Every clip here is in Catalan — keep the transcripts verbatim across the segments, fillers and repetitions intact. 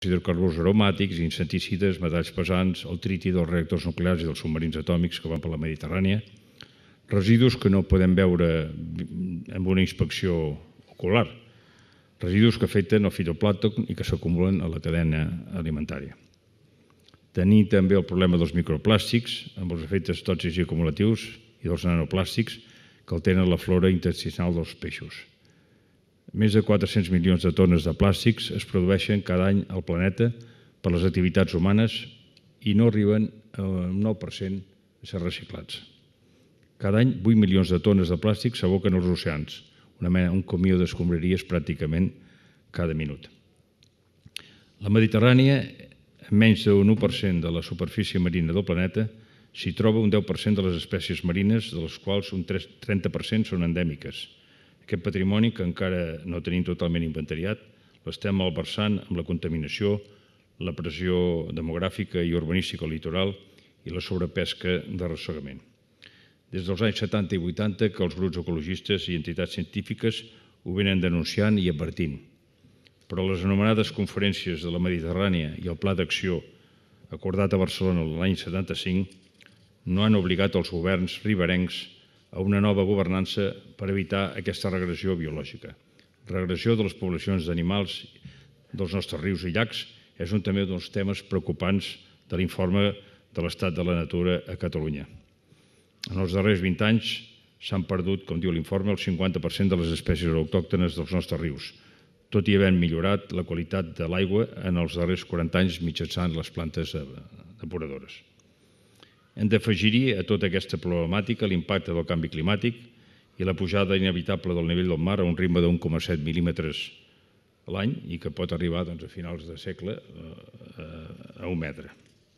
hidrocarburs aromàtics, insecticides, metalls pesants, el triti dels reactors nuclears i dels submarins atòmics que van per la Mediterrània, residus que no podem veure amb una inspecció ocular, residus que afecten el fitoplàncton i que s'acumulen a la cadena alimentària. Tenir també el problema dels microplàstics, amb els efectes tòxics i acumulatius, i dels nanoplàstics que alteren la flora intestinal dels peixos. Més de quatre-cents milions de tones de plàstics es produeixen cada any al planeta per les activitats humanes i no arriben al nou per cent a ser reciclats. Cada any, vuit milions de tones de plàstic s'aboquen als oceans, un camió d'escombraries pràcticament cada minut. La Mediterrània, amb menys d'un u per cent de la superfície marina del planeta, s'hi troba un deu per cent de les espècies marines, de les quals un trenta per cent són endèmiques. Aquest patrimoni, que encara no tenim totalment inventariat, l'estem malversant amb la contaminació, la pressió demogràfica i urbanística al litoral i la sobrepesca d'arrossegament. Des dels anys setanta i vuitanta que els grups ecologistes i entitats científiques ho venen denunciant i advertint. Però les anomenades conferències de la Mediterrània i el Pla d'Acció acordat a Barcelona l'any setanta-cinc no han obligat els governs riberencs a una nova governança per evitar aquesta regressió biològica. Regressió de les poblacions d'animals dels nostres rius i llacs és un també dels temes preocupants de l'informe de l'estat de la natura a Catalunya. En els darrers vint anys s'han perdut, com diu l'informe, el cinquanta per cent de les espècies autòctones dels nostres rius, tot i havent millorat la qualitat de l'aigua en els darrers quaranta anys mitjançant les plantes depuradores. Hem d'afegir-hi a tota aquesta problemàtica l'impacte del canvi climàtic i la pujada inevitable del nivell del mar a un ritme d'un coma set mil·límetres a l'any i que pot arribar a finals de segle a un metre.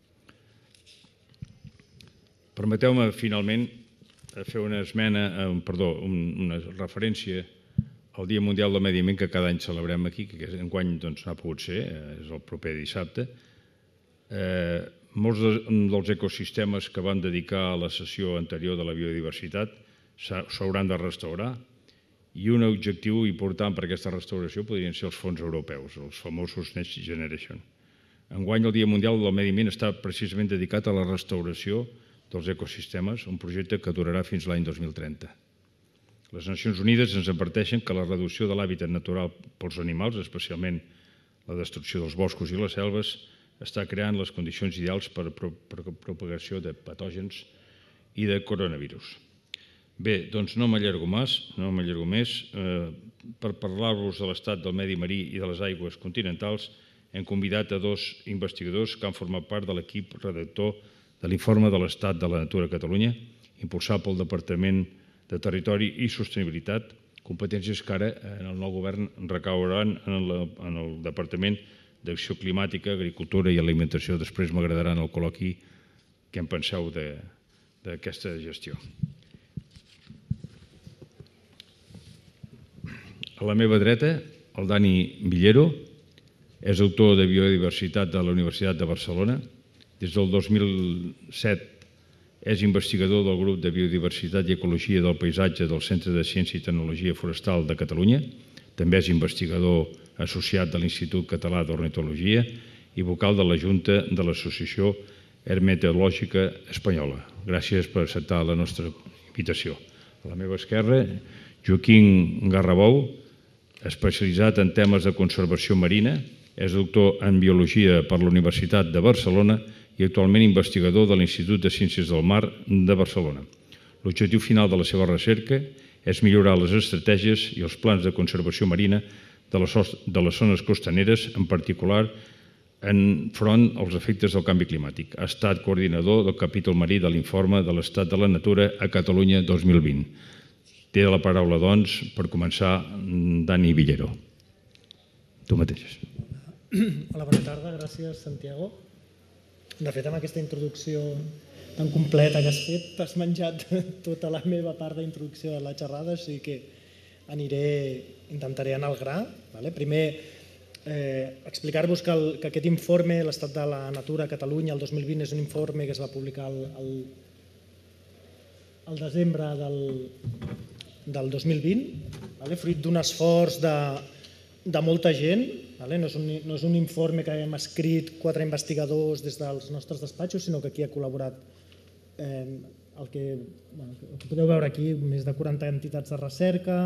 Permeteu-me finalment fer una esmena, perdó, una referència al Dia Mundial del Medi Ambient que cada any celebrem aquí, que enguany no ha pogut ser, és el proper dissabte. Molts dels ecosistemes que vam dedicar a la sessió anterior de la biodiversitat s'hauran de restaurar i un objectiu important per a aquesta restauració podrien ser els fons europeus, els famosos Next Generation. Enguany el Dia Mundial del Medi Ambient està precisament dedicat a la restauració dels ecosistemes, un projecte que durarà fins l'any dos mil trenta. Les Nacions Unides ens adverteixen que la reducció de l'hàbitat natural pels animals, especialment la destrucció dels boscos i les selves, està creant les condicions ideals per a la propagació de patògens i de coronavirus. Bé, doncs no m'allargo més, no m'allargo més. Per parlar-vos de l'estat del medi marí i de les aigües continentals, hem convidat a dos investigadors que han format part de l'equip redactor de l'informe de l'estat de la natura a Catalunya, impulsat pel Departament de Territori i Sostenibilitat, competències que ara en el nou govern recauran en el Departament d'Acció Climàtica, Agricultura i Alimentació. Després m'agradarà en el col·loqui què en penseu d'aquesta gestió. A la meva dreta, el Dani Villero, és autor de Biodiversitat de la Universitat de Barcelona. Des del dos mil set és investigador del grup de Biodiversitat i Ecologia del Paisatge del Centre de Ciència i Tecnologia Forestal de Catalunya. També és investigador associat de l'Institut Català d'Ornitologia i vocal de la Junta de l'Associació Hermetològica Espanyola. Gràcies per acceptar la nostra invitació. A la meva esquerra, Joaquim Garrabou, especialitzat en temes de conservació marina, és doctor en Biologia per la Universitat de Barcelona i actualment investigador de l'Institut de Ciències del Mar de Barcelona. L'objectiu final de la seva recerca és millorar les estratègies i els plans de conservació marina de les zones costaneres, en particular enfront als efectes del canvi climàtic. Ha estat coordinador del capítol marí de l'informe de l'estat de la natura a Catalunya dos mil vint. Té la paraula, doncs, per començar, Dani Villero. Tu mateixes. Hola, bona tarda. Gràcies, Santiago. De fet, amb aquesta introducció tan completa que has fet, t'has menjat tota la meva part d'introducció de la xerrada, així que aniré, intentaré anar al gra. Primer, explicar-vos que aquest informe, l'Estat de la Natura a Catalunya, el dos mil vint, és un informe que es va publicar al desembre del dos mil vint, fruit d'un esforç de molta gent, no és un informe que hem escrit quatre investigadors des dels nostres despatxos, sinó que aquí ha col·laborat el que podeu veure aquí, més de quaranta entitats de recerca,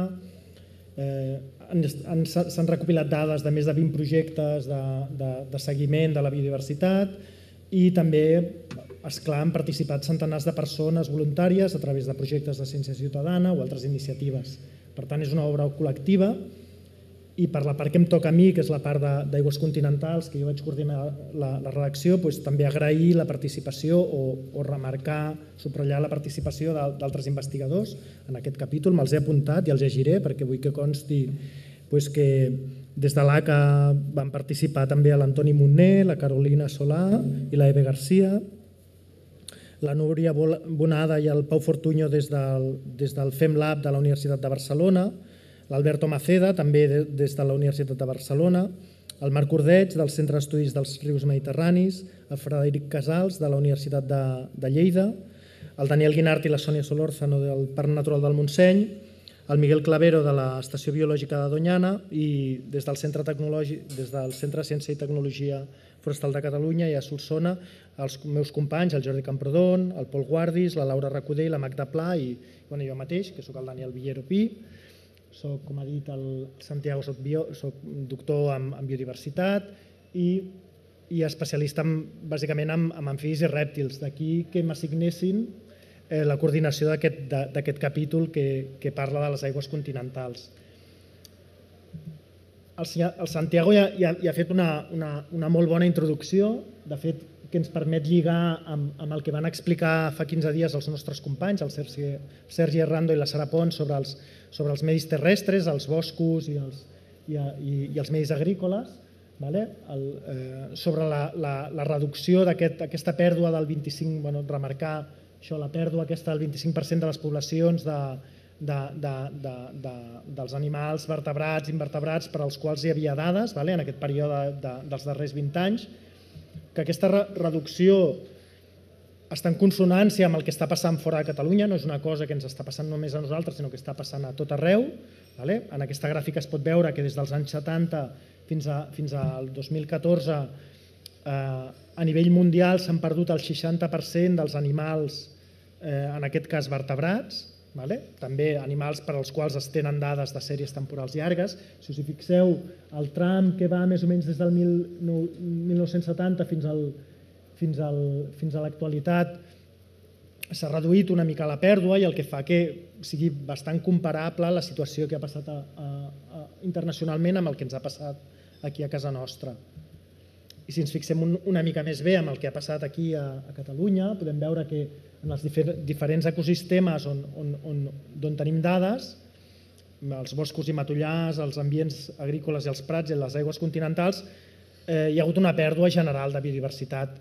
s'han recopilat dades de més de vint projectes de seguiment de la biodiversitat i també, esclar, han participat centenars de persones voluntàries a través de projectes de ciència ciutadana o altres iniciatives. Per tant, és una obra col·lectiva i per la part que em toca a mi, que és la part d'aigües continentals, que jo vaig coordinar la redacció, també agrair la participació o remarcar, subratllar la participació d'altres investigadors en aquest capítol. Me'ls he apuntat i els llegiré perquè vull que consti que des de l'A C A van participar també l'Antoni Montner, la Carolina Solà i la Eve Garcia, la Núria Bonada i el Pau Fortuño des del FemLab de la Universitat de Barcelona, l'Alberto Maceda, també des de la Universitat de Barcelona, el Marc Ordeig, del Centre d'Estudis dels Rius Mediterranis, el Frederic Casals, de la Universitat de Lleida, el Daniel Guinart i la Sònia Solórzano, del Parc Natural del Montseny, el Miguel Clavero, de l'Estació Biològica de Doñana, i des del Centre de Ciència i Tecnologia Forestal de Catalunya i a Solsona, els meus companys, el Jordi Camprodon, el Pol Guardis, la Laura Recoder i la Magda Pla, i jo mateix, que soc el Daniel Villero Pi. Soc, com ha dit el Santiago, soc doctor en biodiversitat i especialista bàsicament en amfibis i rèptils. D'aquí que m'assignessin la coordinació d'aquest capítol que parla de les aigües continentals. El Santiago ja ha fet una molt bona introducció, de fet, que ens permet lligar amb el que van explicar fa quinze dies els nostres companys, el Sergi Errando i la Sara Pons, sobre els medis terrestres, els boscos i els medis agrícoles, sobre la reducció d'aquesta pèrdua del vint-i-cinc, remarcar això, la pèrdua aquesta del vint-i-cinc per cent de les poblacions dels animals vertebrats i invertebrats per als quals hi havia dades en aquest període dels darrers vint anys, que aquesta reducció està en consonància amb el que està passant fora de Catalunya, no és una cosa que ens està passant només a nosaltres, sinó que està passant a tot arreu. En aquesta gràfica es pot veure que des dels anys setanta fins al dos mil catorze a nivell mundial s'han perdut el seixanta per cent dels animals, en aquest cas vertebrats, també animals per als quals es tenen dades de sèries temporals llargues. Si us hi fixeu, el tram que va més o menys des del mil nou-cents setanta fins a l'actualitat s'ha reduït una mica la pèrdua i el que fa que sigui bastant comparable la situació que ha passat internacionalment amb el que ens ha passat aquí a casa nostra. I si ens fixem una mica més bé amb el que ha passat aquí a Catalunya, podem veure que en els diferents ecosistemes on tenim dades, els boscos i matollars, els ambients agrícoles i els prats i les aigües continentals, hi ha hagut una pèrdua general de biodiversitat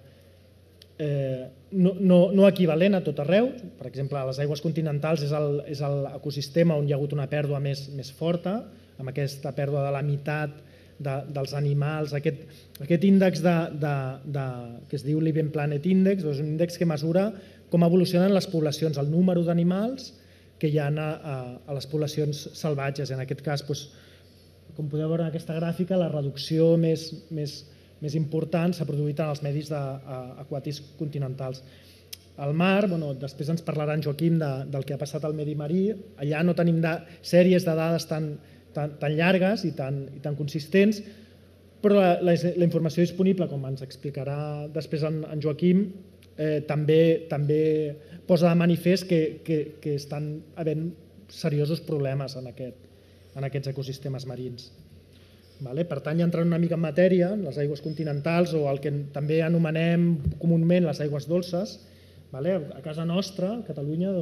no equivalent a tot arreu. Per exemple, a les aigües continentals és l'ecosistema on hi ha hagut una pèrdua més forta, amb aquesta pèrdua de la meitat dels animals. Aquest índex que es diu Living Planet Index és un índex que mesura com evolucionen les poblacions, el número d'animals que hi ha a les poblacions salvatges. En aquest cas, com podeu veure en aquesta gràfica, la reducció més important s'ha produït en els medis aquàtics continentals. Al mar, després ens parlarà en Joaquim del que ha passat al medi marí, allà no tenim sèries de dades tan llargues i tan consistents, però la informació disponible, com ens explicarà després en Joaquim, també posa de manifest que estan havent seriosos problemes en aquests ecosistemes marins. Per tant, ja entrant una mica en matèria, les aigües continentals o el que també anomenem comunament les aigües dolces, a casa nostra, a Catalunya,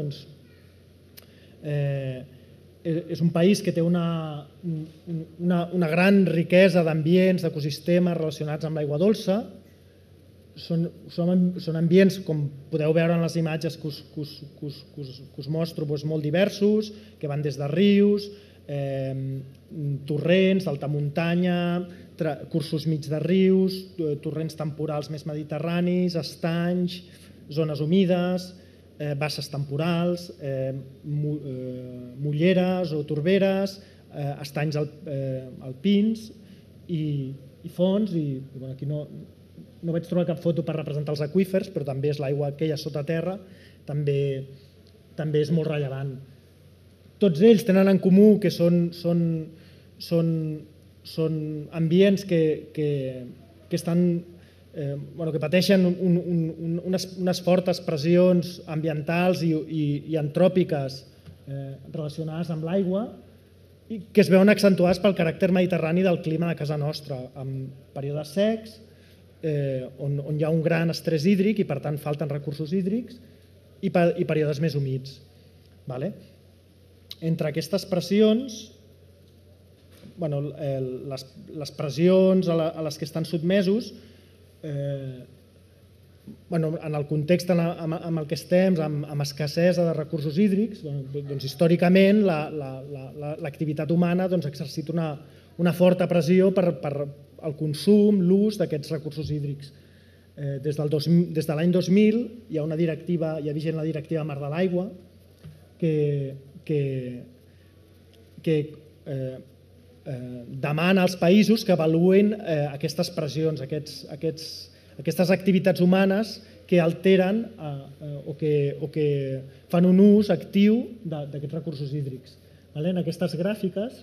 és un país que té una gran riquesa d'ambients, d'ecosistemes relacionats amb l'aigua dolça. Són ambients, com podeu veure en les imatges que us mostro, molt diversos, que van des de rius, torrents, alta muntanya, cursos mig de rius, torrents temporals més mediterranis, estanys, zones humides, basses temporals, molleres o torberes, estanys alpins i fons, i aquí no vaig trobar cap foto per representar els aqüífers, però també és l'aigua que hi ha sota terra, també és molt rellevant. Tots ells tenen en comú que són ambients que pateixen unes fortes pressions ambientals i antròpiques relacionades amb l'aigua, que es veuen accentuades pel caràcter mediterrani del clima de casa nostra, amb períodes secs, on hi ha un gran estrès hídric i per tant falten recursos hídrics, i períodes més humits. Entre aquestes pressions, les pressions a les que estan sotmesos, en el context en el que estem, amb escassesa de recursos hídrics, històricament l'activitat humana ha exercit una forta pressió per al consum, l'ús d'aquests recursos hídrics. Des de l'any dos mil hi ha una directiva, hi ha vigent la directiva Mar de l'Aigua, que demana als països que avaluïn aquestes pressions, aquestes activitats humanes que alteren o que fan un ús actiu d'aquests recursos hídrics. En aquestes gràfiques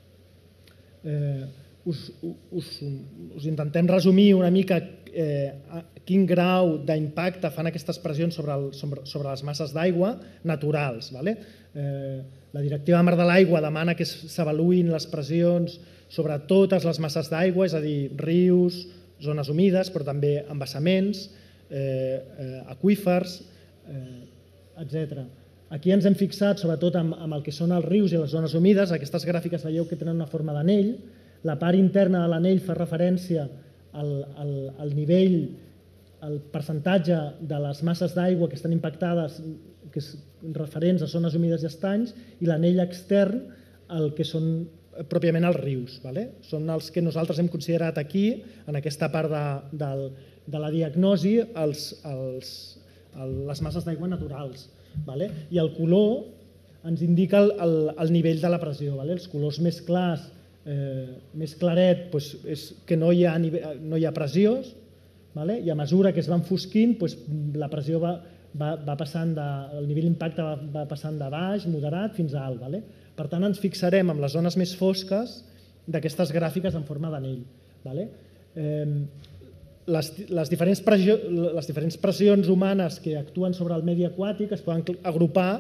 us intentem resumir una mica quin grau d'impacte fan aquestes pressions sobre les masses d'aigua naturals. La directiva Mar de l'Aigua demana que s'avaluïn les pressions sobre totes les masses d'aigua, és a dir, rius, zones humides, però també embassaments, aqüífers, etcètera. Aquí ens hem fixat sobretot en el que són els rius i les zones humides. Aquestes gràfiques veieu que tenen una forma d'anell. La part interna de l'anell fa referència al nivell, al percentatge de les masses d'aigua que estan impactades, que són referents a zones humides i estanys, i l'anell extern, el que són pròpiament els rius. Són els que nosaltres hem considerat aquí, en aquesta part de la diagnosi, les masses d'aigua naturals. I el color ens indica el nivell de la pressió. Els colors més clars, més claret, és que no hi ha pressió, i a mesura que es va enfosquint, la pressió va passant, el nivell d'impacte va passant de baix, moderat, fins a alt. Per tant, ens fixarem en les zones més fosques d'aquestes gràfiques en forma d'anell. Les diferents pressions humanes que actuen sobre el medi aquàtic es poden agrupar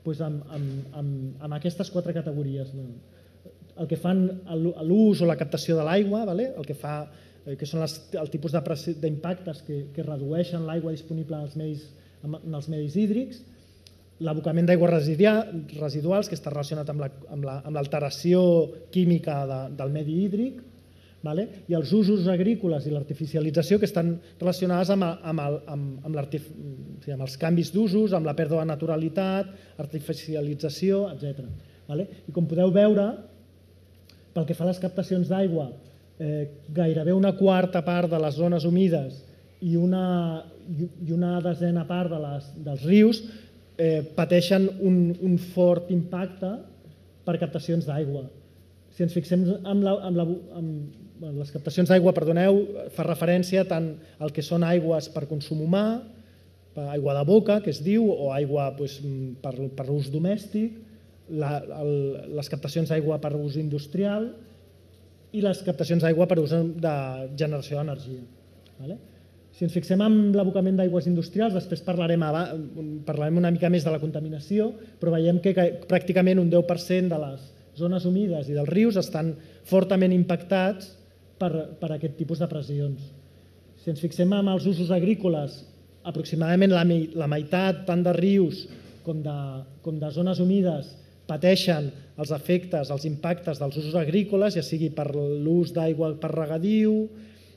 en aquestes quatre categories. El que fan l'ús o la captació de l'aigua, que són el tipus d'impactes que redueixen l'aigua disponible en els medis hídrics, l'abocament d'aigües residuals, que està relacionat amb l'alteració química del medi hídric, i els usos agrícoles i l'artificialització, que estan relacionades amb els canvis d'usos, amb la pèrdua de naturalitat, artificialització, etcètera. I com podeu veure, pel que fa a les captacions d'aigua, gairebé una quarta part de les zones humides i una desena part dels rius pateixen un fort impacte per captacions d'aigua. Si ens fixem en les captacions d'aigua, perdoneu, fa referència tant al que són aigües per consum humà, aigua de boca, que es diu, o aigua per ús domèstic, les captacions d'aigua per ús industrial i les captacions d'aigua per ús de generació d'energia. Si ens fixem en l'abocament d'aigües industrials, després parlarem una mica més de la contaminació, però veiem que pràcticament un deu per cent de les zones humides i dels rius estan fortament impactats per aquest tipus de pressions. Si ens fixem en els usos agrícoles, aproximadament la meitat tant de rius com de zones humides pateixen els efectes, els impactes dels usos agrícoles, ja sigui per l'ús d'aigua per regadiu,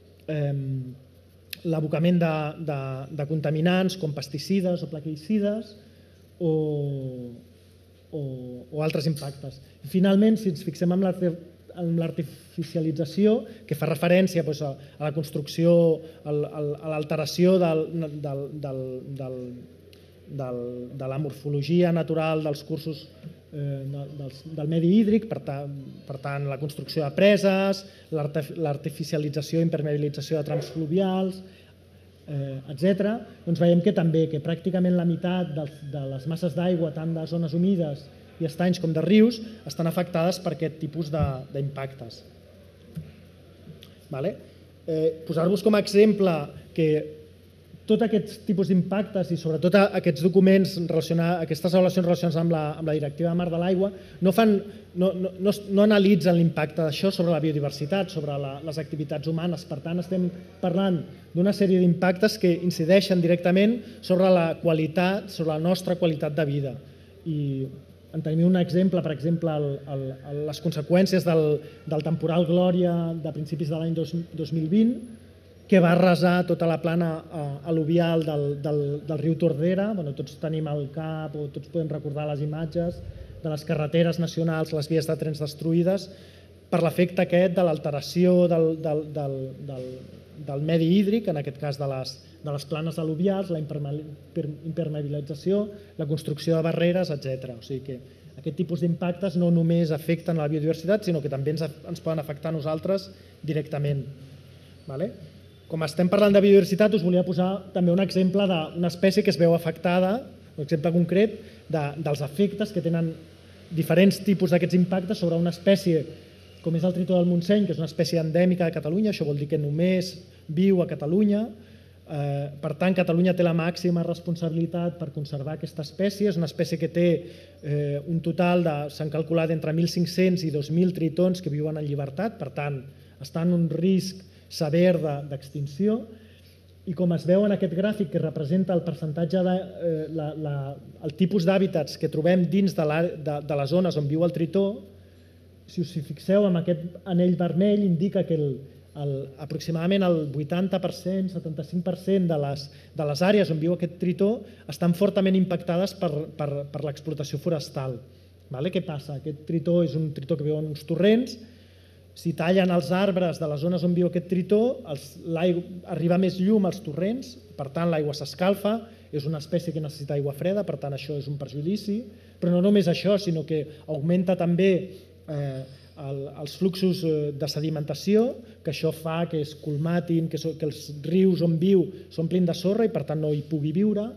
l'abocament de contaminants com pesticides o plaguicides o altres impactes. Finalment, si ens fixem en l'artificialització, que fa referència a la construcció, a l'alteració de la morfologia natural dels cursos del medi hídric, per tant, la construcció de preses, l'artificialització i impermeabilització de trams fluvials, etcètera, doncs veiem que també que pràcticament la meitat de les masses d'aigua, tant de zones humides i estanys com de rius, estan afectades per aquest tipus d'impactes. Posar-vos com a exemple que tots aquests tipus d'impactes i sobretot aquests documents, aquestes avaluacions relacionades amb la Directiva Marc de l'Aigua no analitzen l'impacte d'això sobre la biodiversitat, sobre les activitats humanes. Per tant, estem parlant d'una sèrie d'impactes que incideixen directament sobre la qualitat, sobre la nostra qualitat de vida. I en tenim un exemple, per exemple, les conseqüències del temporal Glòria de principis de l'any dos mil vint, que va arrasar tota la plana al·luvial del riu Tordera. Tots tenim al cap o tots podem recordar les imatges de les carreteres nacionals, les vies de trens destruïdes, per l'efecte aquest de l'alteració del medi hídric, en aquest cas de les planes al·luvials, la impermeabilització, la construcció de barreres, etcètera. O sigui que aquest tipus d'impactes no només afecten la biodiversitat, sinó que també ens poden afectar a nosaltres directament. Com estem parlant de biodiversitat, us volia posar també un exemple d'una espècie que es veu afectada, un exemple concret dels efectes que tenen diferents tipus d'aquests impactes sobre una espècie com és el tritó del Montseny, que és una espècie endèmica de Catalunya, això vol dir que només viu a Catalunya. Per tant, Catalunya té la màxima responsabilitat per conservar aquesta espècie. És una espècie que té un total, s'han calculat, entre mil cinc-cents i dos mil tritons que viuen en llibertat, per tant, està en un risc sever d'extinció, i com es veu en aquest gràfic que representa el percentatge, el tipus d'hàbitats que trobem dins de les zones on viu el tritó, si us fixeu en aquest anell vermell indica que aproximadament el vuitanta per cent, setanta-cinc per cent de les àrees on viu aquest tritó estan fortament impactades per l'explotació forestal. Què passa? Aquest tritó és un tritó que viu en uns torrents. Si tallen els arbres de les zones on viu aquest tritó, arriba més llum als torrents, per tant l'aigua s'escalfa, és una espècie que necessita aigua freda, per tant això és un perjudici, però no només això, sinó que augmenta també els fluxos de sedimentació, que això fa que es colmatin, que els rius on viu s'omplin de sorra i per tant no hi pugui viure.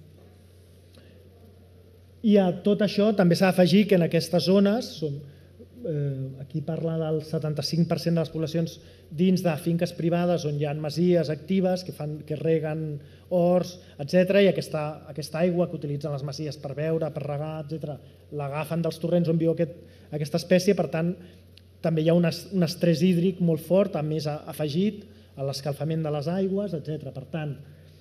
I a tot això també s'ha d'afegir que en aquestes zones, aquí parla del setanta-cinc per cent de les poblacions dins de finques privades on hi ha masies actives que reguen horts, etcètera, i aquesta aigua que utilitzen les masies per beure, per regar, etcètera, l'agafen dels torrents on viu aquesta espècie, per tant, també hi ha un estrès hídric molt fort, a més afegit a l'escalfament de les aigües, etcètera. Per tant,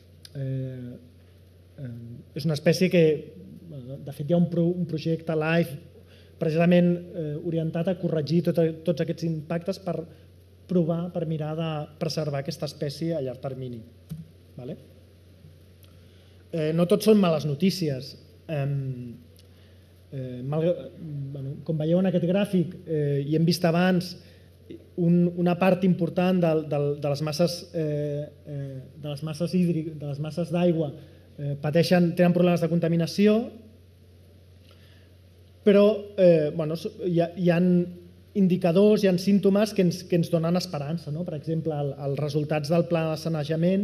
és una espècie que, de fet, hi ha un projecte LIFE precisament orientat a corregir tots aquests impactes per provar, per mirar de preservar aquesta espècie a llarg termini. No tot són males notícies. Com veieu en aquest gràfic, i hem vist abans, una part important de les masses hídriques, de les masses d'aigua, tenen problemes de contaminació, però hi ha indicadors, hi ha símptomes que ens donen esperança. Per exemple, els resultats del pla de sanejament,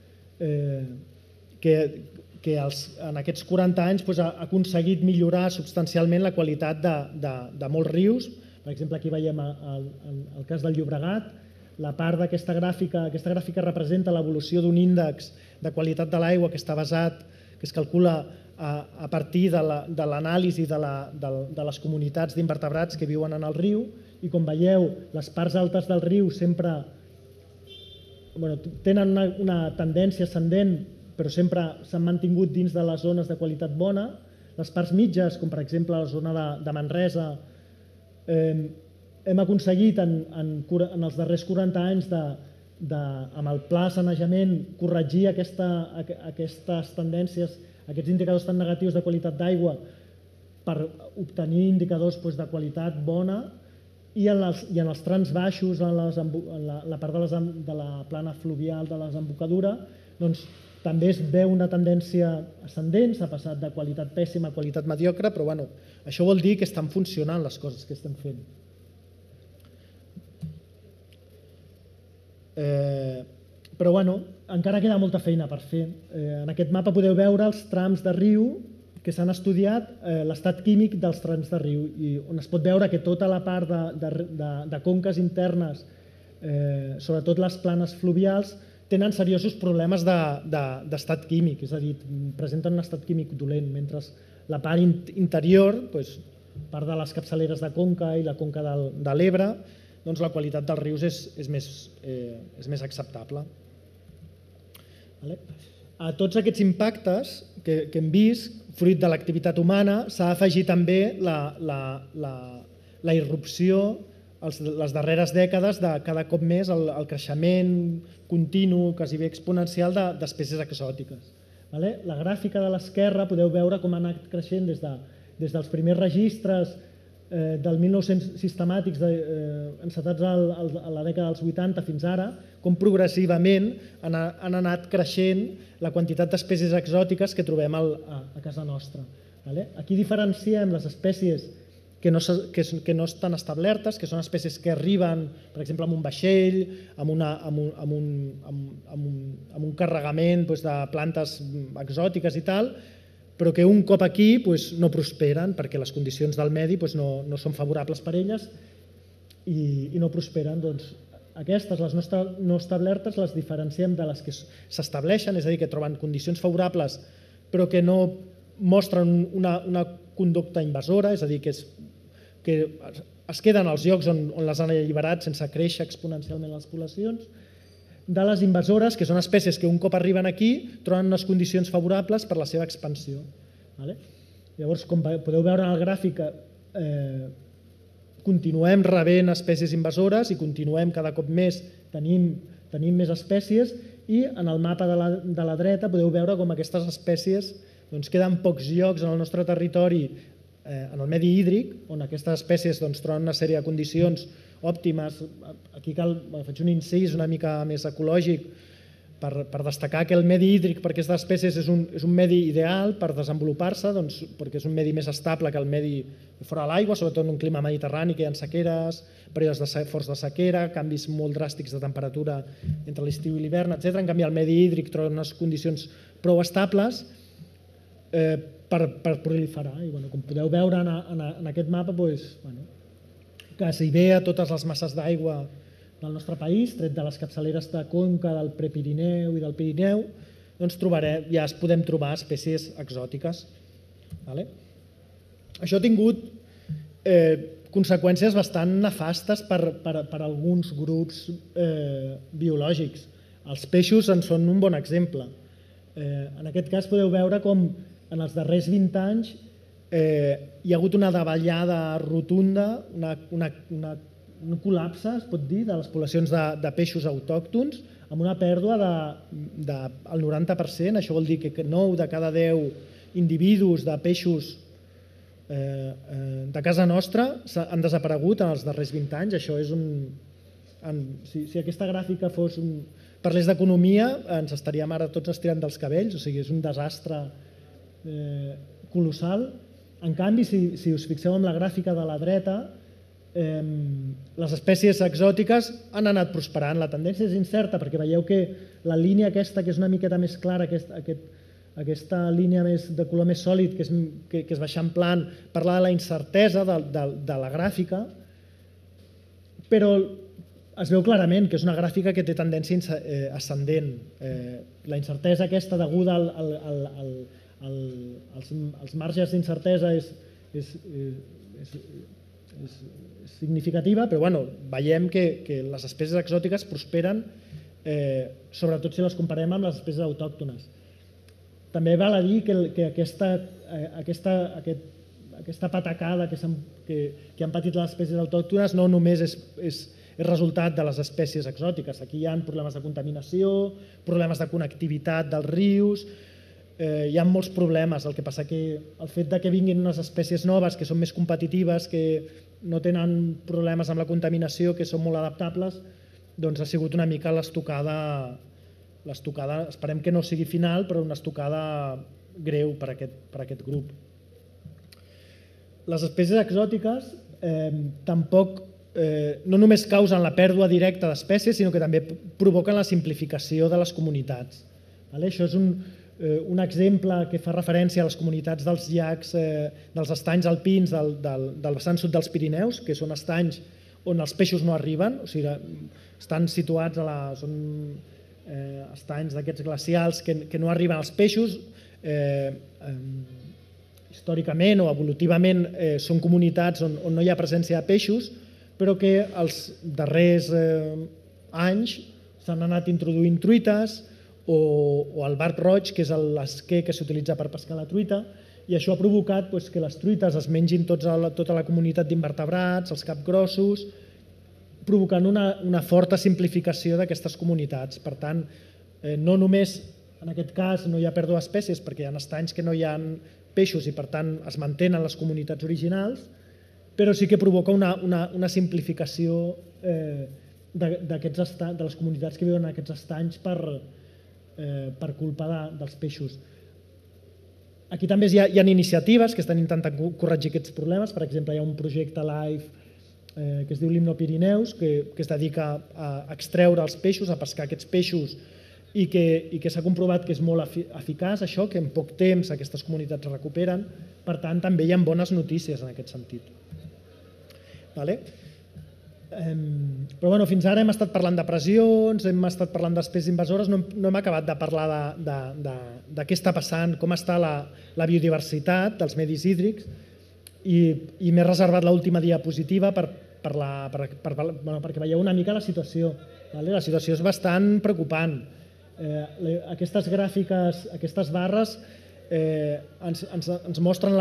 que en aquests quaranta anys ha aconseguit millorar substancialment la qualitat de molts rius. Per exemple, aquí veiem el cas del Llobregat. La part d'aquesta gràfica, aquesta gràfica representa l'evolució d'un índex de qualitat de l'aigua que està basat, que es calcula a partir de l'anàlisi de les comunitats d'invertebrats que viuen en el riu, i com veieu, les parts altes del riu sempre tenen una tendència ascendent, però sempre s'han mantingut dins de les zones de qualitat bona. Les parts mitges, com per exemple la zona de Manresa, hem aconseguit en els darrers quaranta anys amb el pla de sanejament corregir aquestes tendències, aquests indicadors tan negatius de qualitat d'aigua per obtenir indicadors de qualitat bona, i en els trams baixos, en la part de la plana fluvial de la desembocadura, doncs, també es veu una tendència ascendent, s'ha passat de qualitat pèssima a qualitat mediocre, però bueno, això vol dir que estan funcionant les coses que estem fent. Eh, però bueno, encara queda molta feina per fer. Eh, en aquest mapa podeu veure els trams de riu que s'han estudiat, eh, l'estat químic dels trams de riu, i on es pot veure que tota la part de, de, de, de conques internes, eh, sobretot les planes fluvials, tenen seriosos problemes d'estat de, de, químic, és a dir, presenten un estat químic dolent, mentre la part in, interior, doncs, part de les capçaleres de conca i la conca del, de l'Ebre, doncs la qualitat dels rius és, és, més, eh, és més acceptable. Vale? A tots aquests impactes que, que hem vist, fruit de l'activitat humana, s'ha afegit també la, la, la, la irrupció, els, les darreres dècades, de cada cop més el, el creixement continu, quasi bé exponencial, d'espècies exòtiques. Vale? La gràfica de l'esquerra podeu veure com ha anat creixent des, de, des dels primers registres eh, del mil nou-cents sistemàtics de, eh, encetats al, al, a la dècada dels vuitanta fins ara, com progressivament han, han anat creixent la quantitat d'espècies exòtiques que trobem al, a, a casa nostra. Vale? Aquí diferenciem les espècies que no, que, que no estan establertes, que són espècies que arriben, per exemple, amb un vaixell, amb, una, amb, un, amb, un, amb, amb, un, amb un carregament doncs, de plantes exòtiques i tal, però que un cop aquí doncs, no prosperen perquè les condicions del medi doncs, no, no són favorables per elles i, i no prosperen. Doncs, aquestes, les no, no establertes, les diferenciem de les que s'estableixen, és a dir, que troben condicions favorables però que no mostren una, una conducta invasora, és a dir, que, és, que es queden als llocs on, on les han alliberat sense créixer exponencialment les poblacions, de les invasores, que són espècies que un cop arriben aquí troben unes condicions favorables per la seva expansió. Vale? Llavors, com podeu veure en el gràfic, eh, continuem rebent espècies invasores i continuem cada cop més tenim, tenim més espècies, i en el mapa de la, de la dreta podeu veure com aquestes espècies doncs, queden pocs llocs en el nostre territori, eh, en el medi hídric, on aquestes espècies doncs, troben una sèrie de condicions òptimes. Aquí cal, faig un incís una mica més ecològic per, per destacar que el medi hídric per aquestes espècies és un, és un medi ideal per desenvolupar-se, doncs, perquè és un medi més estable que el medi fora de l'aigua, sobretot en un clima mediterrani que hi ha sequeres, períodes de, forts de sequera, canvis molt dràstics de temperatura entre l'estiu i l'hivern, etcètera. En canvi, el medi hídric troba unes condicions prou estables eh, per, per proliferar. I, bueno, com podeu veure en, en, en aquest mapa, doncs, bueno, quasi bé a totes les masses d'aigua del nostre país, tret de les capçaleres de conca del Prepirineu i del Pirineu, doncs trobarem, ja es podem trobar espècies exòtiques. Vale? Això ha tingut eh, conseqüències bastant nefastes per, per, per alguns grups eh, biològics. Els peixos en són un bon exemple. Eh, en aquest cas podeu veure com en els darrers vint anys eh, hi ha hagut una davallada rotunda, una, una, una, un col·lapse, es pot dir, de les poblacions de, de peixos autòctons, amb una pèrdua del de, de, noranta per cent. Això vol dir que nou de cada deu individus de peixos eh, eh, de casa nostra han desaparegut en els darrers vint anys. Això és un... En, si, si aquesta gràfica fos un, parlés d'economia, ens estaríem ara tots estirant dels cabells, o sigui, és un desastre eh, colossal. En canvi, si, si us fixeu en la gràfica de la dreta, eh, les espècies exòtiques han anat prosperant. La tendència és incerta perquè veieu que la línia aquesta, que és una miqueta més clara, aquest, aquest, aquesta línia més, de color més sòlid, que es, que, que es va eixamplant, parla de la incertesa de, de, de la gràfica, però es veu clarament que és una gràfica que té tendència ascendent. Eh, la incertesa aquesta deguda al, al, al, al, al, als, als marges d'incertesa és, és, és, és, és significativa, però bueno, veiem que, que les espècies exòtiques prosperen, eh, sobretot si les comparem amb les espècies autòctones. També val a dir que, que aquesta, eh, aquesta, aquest, aquesta patacada que, que, que han patit les espècies autòctones no només és, és és resultat de les espècies exòtiques. Aquí hi ha problemes de contaminació, problemes de connectivitat dels rius, eh, hi ha molts problemes. El que passa que el fet de que vinguin unes espècies noves que són més competitives, que no tenen problemes amb la contaminació, que són molt adaptables, doncs ha sigut una mica l'estocada l'estocada esperem que no sigui final, però una estocada greu per a aquest, per a aquest grup. Les espècies exòtiques eh, tampoc eh, no només causen la pèrdua directa d'espècies, sinó que també provoquen la simplificació de les comunitats. Vale? Això és un, eh, un exemple que fa referència a les comunitats dels llacs, eh, dels estanys alpins del, del, del vessant sud dels Pirineus, que són estanys on els peixos no arriben, o sigui, estan situats a la... són eh, estanys d'aquests glacials que, que no arriben als peixos, eh, eh, històricament o evolutivament eh, són comunitats on, on no hi ha presència de peixos, però que els darrers eh, anys s'han anat introduint truites o, o el barb roig, que és l'esquer que s'utilitza per pescar la truita, i això ha provocat doncs, que les truites es mengin tots a la, tota la comunitat d'invertebrats, els capgrossos, provocant una, una forta simplificació d'aquestes comunitats. Per tant, eh, no només en aquest cas no hi ha pèrdua d'espècies perquè hi ha estanys que no hi ha peixos i per tant es mantenen les comunitats originals, però sí que provoca una, una, una simplificació eh, de, de les comunitats que viuen en aquests estanys per, eh, per culpa de, dels peixos. Aquí també hi ha, hi ha iniciatives que estan intentant corregir aquests problemes. Per exemple, hi ha un projecte LIFE eh, que es diu l'Himno Pirineus, que, que es dedica a extreure els peixos, a pescar aquests peixos, i que, i que s'ha comprovat que és molt eficaç això, que en poc temps aquestes comunitats es recuperen. Per tant, també hi ha bones notícies en aquest sentit. Vale? Però bueno, fins ara hem estat parlant de pressions, hem estat parlant d'espècies invasores, no, no hem acabat de parlar de, de, de, de què està passant, com està la, la biodiversitat dels medis hídrics, i, i m'he reservat l'última diapositiva per, per la, per, per, bueno, perquè veieu una mica la situació. Vale? La situació és bastant preocupant. Eh, aquestes gràfiques, aquestes barres eh, ens, ens, ens mostren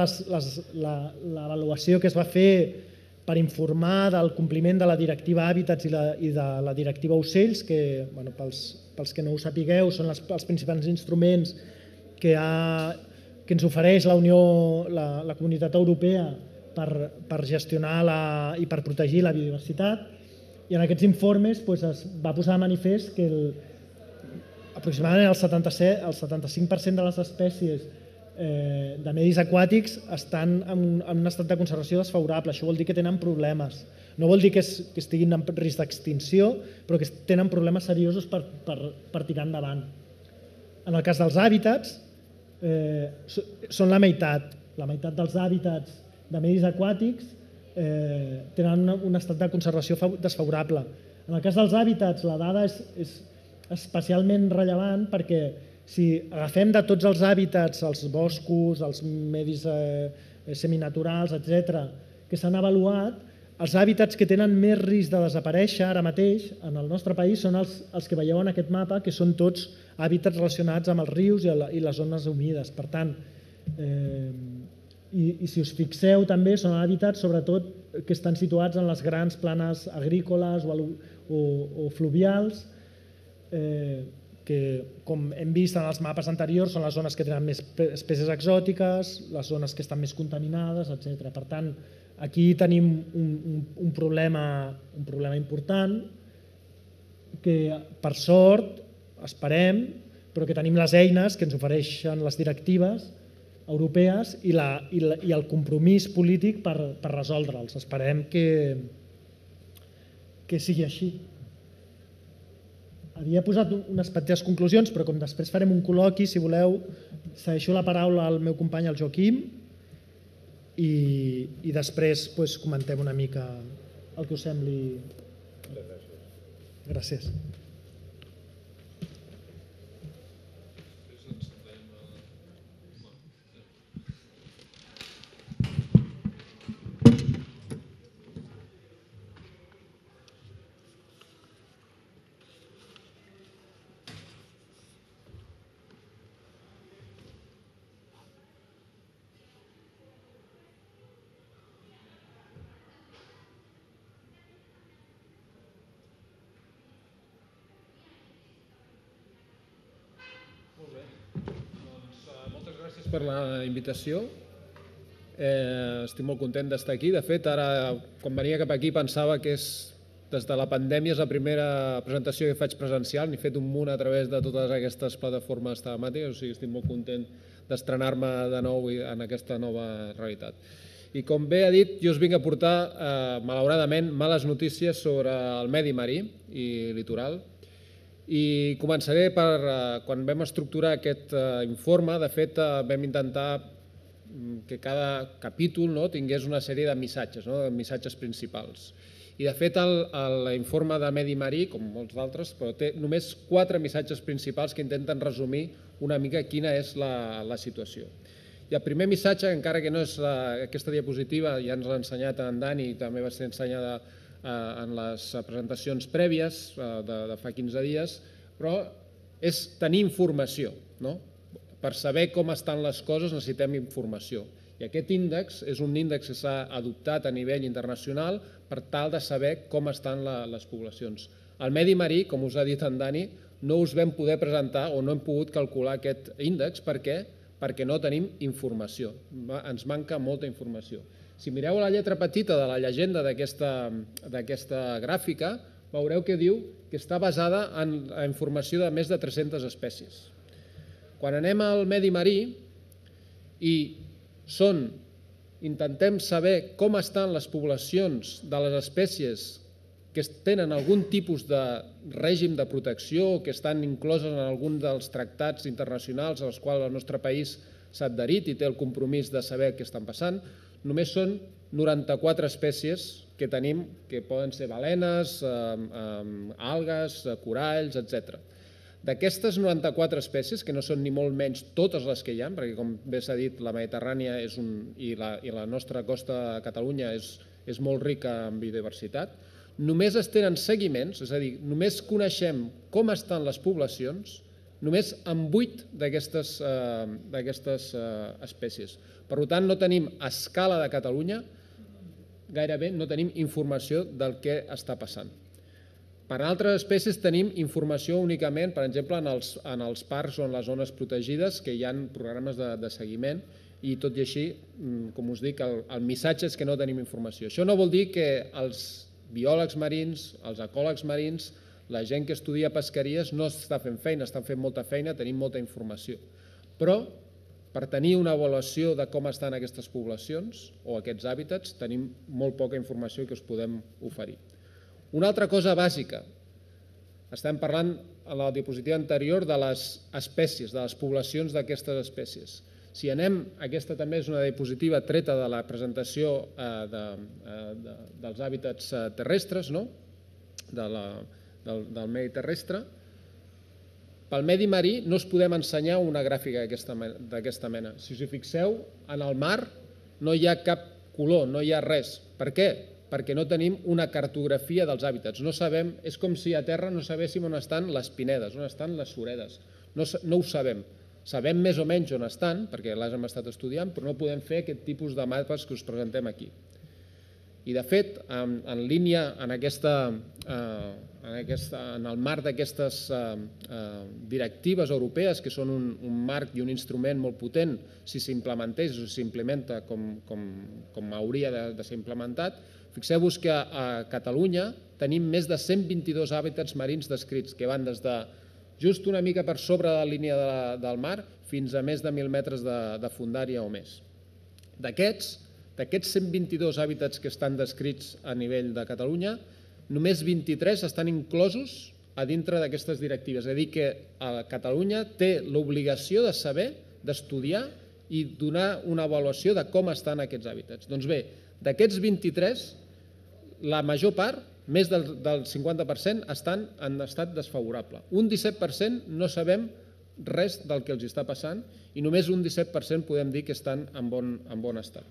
l'avaluació que es va fer per informar del compliment de la directiva Hàbitats i, la, i de la directiva Ocells, que bueno, pels, pels que no ho sapigueu són les, els principals instruments que, ha, que ens ofereix la Unió, la, la Comunitat Europea per, per gestionar la, i per protegir la biodiversitat. I en aquests informes doncs, es va posar de manifest que el, aproximadament el setanta-set, el setanta-cinc per cent de les espècies eh, de medis aquàtics estan en un, en un estat de conservació desfavorable. Això vol dir que tenen problemes. No vol dir que, es, que estiguin en risc d'extinció, però que tenen problemes seriosos per, per, per tirar endavant. En el cas dels hàbitats, eh, són la meitat. La meitat dels hàbitats de medis aquàtics eh, tenen un estat de conservació desfavorable. En el cas dels hàbitats, la dada és, és especialment rellevant perquè si agafem de tots els hàbitats, els boscos, els medis eh, seminaturals, etcètera, que s'han avaluat, els hàbitats que tenen més risc de desaparèixer ara mateix en el nostre país són els, els que veieu en aquest mapa, que són tots hàbitats relacionats amb els rius i, la, i les zones humides. Per tant, eh, i, i si us fixeu també són hàbitats sobretot que estan situats en les grans planes agrícoles o, o, o fluvials, eh, que, com hem vist en els mapes anteriors, són les zones que tenen més espècies exòtiques, les zones que estan més contaminades, etcètera. Per tant, aquí tenim un, un, un, problema, un problema important que, per sort, esperem, però que tenim les eines que ens ofereixen les directives europees i, la, i, la, i el compromís polític per, per resoldre'ls. Esperem que, que sigui així. Havia posat unes petites conclusions, però com després farem un col·loqui, si voleu, cedeixo la paraula al meu company, el Joaquim, i, i després pues, comentem una mica el que us sembli. Gràcies. Per la invitació. Eh, estic molt content d'estar aquí. De fet, ara, quan venia cap aquí, pensava que és des de la pandèmia és la primera presentació que faig presencial, n'he fet un munt a través de totes aquestes plataformes telemàtiques, o sigui, estic molt content d'estrenar-me de nou en aquesta nova realitat. I com bé ha dit, jo us vinc a portar, eh, malauradament, males notícies sobre el medi marí i litoral. I començaré per, eh, quan vam estructurar aquest eh, informe, de fet, eh, vam intentar que cada capítol no, tingués una sèrie de missatges, no, de missatges principals. I, de fet, l'informe de medi marí, com molts d'altres, però té només quatre missatges principals que intenten resumir una mica quina és la, la situació. I el primer missatge, encara que no és la, aquesta diapositiva, ja ens l'ha ensenyat en Dani i també va ser ensenyada eh, en les presentacions prèvies eh, de, de fa quinze dies, però és tenir informació, no? Per saber com estan les coses necessitem informació. I aquest índex és un índex que s'ha adoptat a nivell internacional per tal de saber com estan la, les poblacions. Al medi marí, com us ha dit en Dani, no us vam poder presentar o no hem pogut calcular aquest índex. Per què? Perquè no tenim informació. Ens manca molta informació. Si mireu la lletra petita de la llegenda d'aquesta gràfica, veureu que diu que està basada en la informació de més de tres-centes espècies. Quan anem al medi marí i són, intentem saber com estan les poblacions de les espècies que tenen algun tipus de règim de protecció o que estan incloses en algun dels tractats internacionals als quals el nostre país s'ha adherit i té el compromís de saber què estan passant, només són noranta-quatre espècies que tenim, que poden ser balenes, algues, coralls, etcètera. D'aquestes noranta-quatre espècies, que no són ni molt menys totes les que hi ha, perquè com bé s'ha dit, la Mediterrània és un, i, la, i la nostra costa a Catalunya és, és molt rica en biodiversitat, només es tenen seguiments, és a dir, només coneixem com estan les poblacions, només en vuit d'aquestes eh, espècies. Per tant, no tenim a escala de Catalunya, gairebé no tenim informació del que està passant. Per altres espècies tenim informació únicament, per exemple, en els, en els parcs o en les zones protegides, que hi ha programes de, de seguiment, i tot i així, com us dic, el, el missatge és que no tenim informació. Això no vol dir que els biòlegs marins, els ecòlegs marins, la gent que estudia pesqueries no està fent feina, estan fent molta feina, tenim molta informació. Però, per tenir una avaluació de com estan aquestes poblacions o aquests hàbitats, tenim molt poca informació que us podem oferir. Una altra cosa bàsica, estem parlant a la diapositiva anterior de les espècies, de les poblacions d'aquestes espècies. Si anem, aquesta també és una diapositiva treta de la presentació eh, de, de, dels hàbitats terrestres, no? de la, del, del medi terrestre. Pel medi marí no us podem ensenyar una gràfica d'aquesta mena. Si us hi fixeu, en el mar no hi ha cap color, no hi ha res. Per què? Perquè no tenim una cartografia dels hàbitats. No sabem, és com si a terra no sabéssim on estan les pinedes, on estan les suredes. No, no ho sabem. Sabem més o menys on estan, perquè les hem estat estudiant, però no podem fer aquest tipus de mapes que us presentem aquí. I, de fet, en, en línia, en, aquesta, eh, en, aquesta, en el marc d'aquestes eh, eh, directives europees, que són un, un marc i un instrument molt potent, si s'implementés o s'implementa com, com, com hauria de, de ser implementat, fixeu-vos que a Catalunya tenim més de cent vint-i-dos hàbitats marins descrits, que van des de just una mica per sobre de la línia de la, del mar fins a més de mil metres de, de fondària o més. D'aquests, d'aquests cent vint-i-dos hàbitats que estan descrits a nivell de Catalunya, només vint-i-tres estan inclosos a dintre d'aquestes directives. És a dir, que a Catalunya té l'obligació de saber, d'estudiar i donar una avaluació de com estan aquests hàbitats. Doncs bé, d'aquests vint-i-tres, la major part, més del, del cinquanta per cent, estan en estat desfavorable. Un disset per cent no sabem res del que els està passant i només un disset per cent podem dir que estan en bon, en bon estat.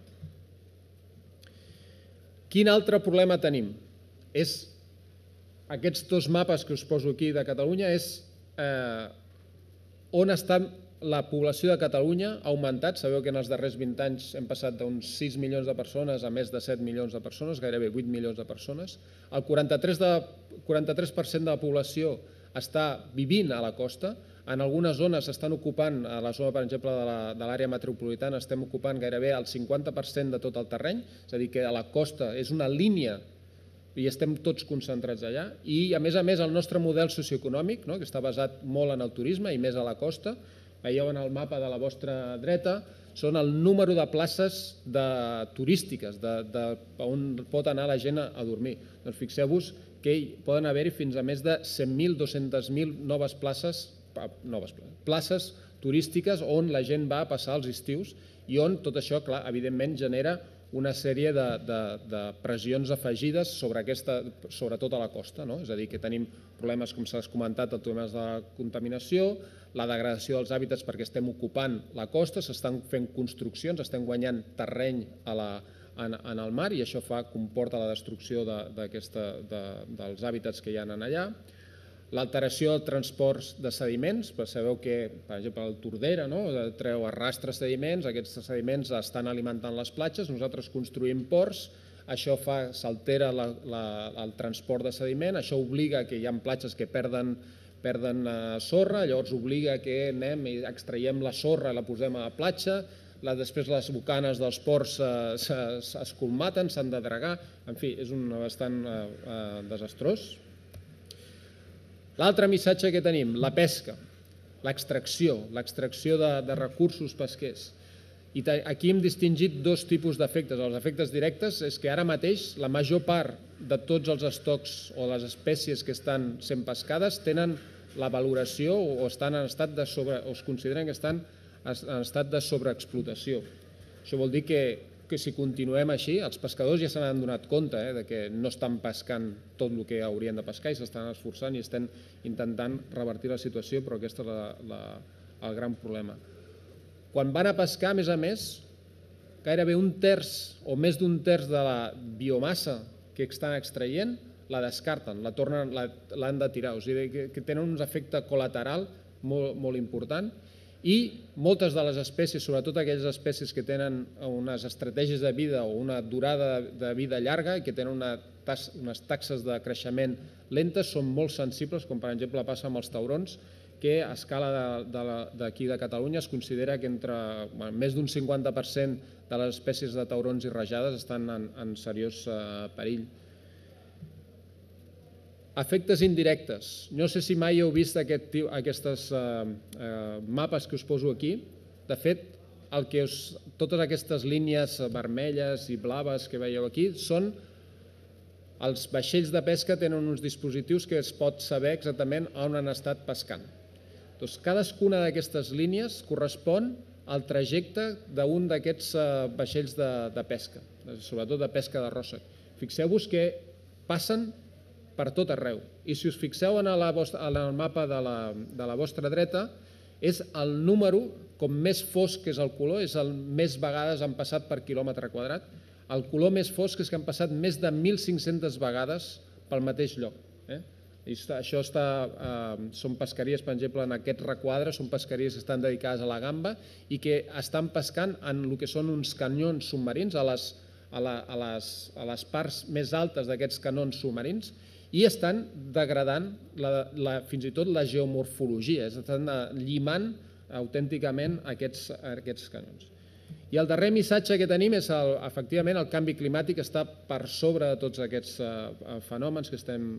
Quin altre problema tenim? És, aquests dos mapes que us poso aquí de Catalunya és eh, on està la població de Catalunya ha augmentat. Sabeu que en els darrers vint anys hem passat d'uns sis milions de persones a més de set milions de persones, gairebé vuit milions de persones. El quaranta-tres per cent de la població està vivint a la costa. En algunes zones estan ocupant, a la zona, per exemple, de l'àrea metropolitana, estem ocupant gairebé el cinquanta per cent de tot el terreny, és a dir, que a la costa és una línia i estem tots concentrats allà. I, a més a més, el nostre model socioeconòmic, que està basat molt en el turisme i més a la costa, veieu en el mapa de la vostra dreta, són el número de places turístiques on pot anar la gent a dormir. Doncs fixeu-vos que poden haver-hi fins a més de cent mil, dues-centes mil noves places, places turístiques on la gent va a passar els estius i on tot això, clar, evidentment genera una sèrie de pressions afegides sobre tota la costa. És a dir, que tenim problemes, com s'ha comentat, el tema de la contaminació, la degradació dels hàbitats perquè estem ocupant la costa, s'estan fent construccions, estem guanyant terreny en el mar i això comporta la destrucció dels hàbitats que hi ha allà. L'alteració del transport de sediments, sabeu que, per exemple, el Tordera treu arrastre sediments, aquests sediments estan alimentant les platges, nosaltres construïm ports, això s'altera el transport de sediment, això obliga que hi ha platges que perden sorra, llavors obliga que anem i extraiem la sorra i la posem a la platja, després les bocanes dels ports es colmaten, s'han de dragar, en fi, és bastant desastrós. L'altre missatge que tenim, la pesca, l'extracció, l'extracció de recursos pesquers. I aquí hem distingit dos tipus d'efectes. Els efectes directes és que ara mateix la major part de tots els estocs o les espècies que estan sent pescades tenen la valoració o estan en estat de sobre, o es consideren que estan en estat de sobreexplotació. Això vol dir que que si continuem així, els pescadors ja se n'han donat compte que no estan pescant tot el que haurien de pescar i s'estan esforçant i estan intentant revertir la situació, però aquest és el gran problema. Quan van a pescar, a més a més, gairebé un terç o més d'un terç de la biomassa que estan extraient la descarten, l'han de tirar, o sigui que tenen un efecte col·lateral molt important. I moltes de les espècies, sobretot aquelles espècies que tenen unes estratègies de vida o una durada de vida llarga i que tenen unes taxes de creixement lentes, són molt sensibles, com per exemple passa amb els taurons, que a escala d'aquí de Catalunya es considera que entre més d'un cinquanta per cent de les espècies de taurons i rajades estan en seriós perill. Efectes indirectes. No sé si mai heu vist aquests mapes que us poso aquí. De fet, totes aquestes línies vermelles i blaves que veieu aquí són els vaixells de pesca tenen uns dispositius que es pot saber exactament on han estat pescant. Cadascuna d'aquestes línies correspon al trajecte d'un d'aquests vaixells de pesca, sobretot de pesca de ròssec. Fixeu-vos que passen per tot arreu. I si us fixeu en el mapa de la vostra dreta, és el número, com més fosc és el color, és el més vegades han passat per quilòmetre quadrat. El color més fosc és que han passat més de mil cinc-centes vegades pel mateix lloc. Això són pesqueries, per exemple, en aquest requadre, són pesqueries que estan dedicades a la gamba i que estan pescant en el que són uns canyons submarins, a les parts més altes d'aquests canons submarins, i estan degradant fins i tot la geomorfologia, estan llimant autènticament aquests canons. I el darrer missatge que tenim és efectivament el canvi climàtic està per sobre de tots aquests fenòmens que estem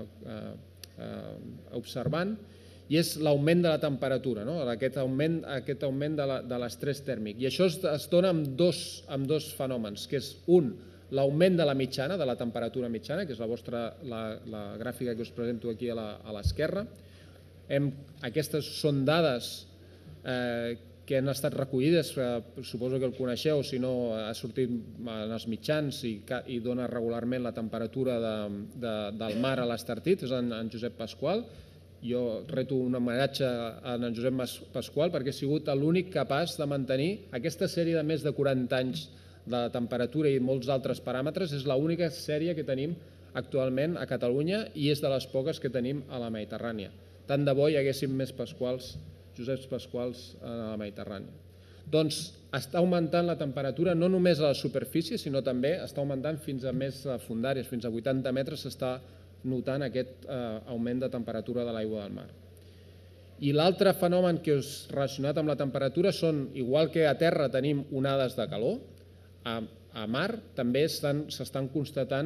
observant i és l'augment de la temperatura, aquest augment de l'estrès tèrmic. I això es dona amb dos fenòmens, que és un, l'augment de la mitjana, de la temperatura mitjana, que és la gràfica que us presento aquí a l'esquerra. Aquestes són dades que han estat recollides, suposo que el coneixeu, si no ha sortit en els mitjans i dona regularment la temperatura del mar a l'Estartit, és en Josep Pasqual. Jo reto un homenatge a en Josep Pasqual perquè ha sigut l'únic capaç de mantenir aquesta sèrie de més de quaranta anys de la temperatura i molts altres paràmetres. És l'única sèrie que tenim actualment a Catalunya i és de les poques que tenim a la Mediterrània. Tant de bo hi haguéssim més Pasquals, Joseps Pasquals a la Mediterrània. Doncs està augmentant la temperatura no només a la superfície, sinó també està augmentant fins a més fondàries, fins a vuitanta metres s'està notant aquest augment de temperatura de l'aigua del mar. I l'altre fenomen que és relacionat amb la temperatura són, igual que a terra tenim onades de calor, a mar també s'estan constatant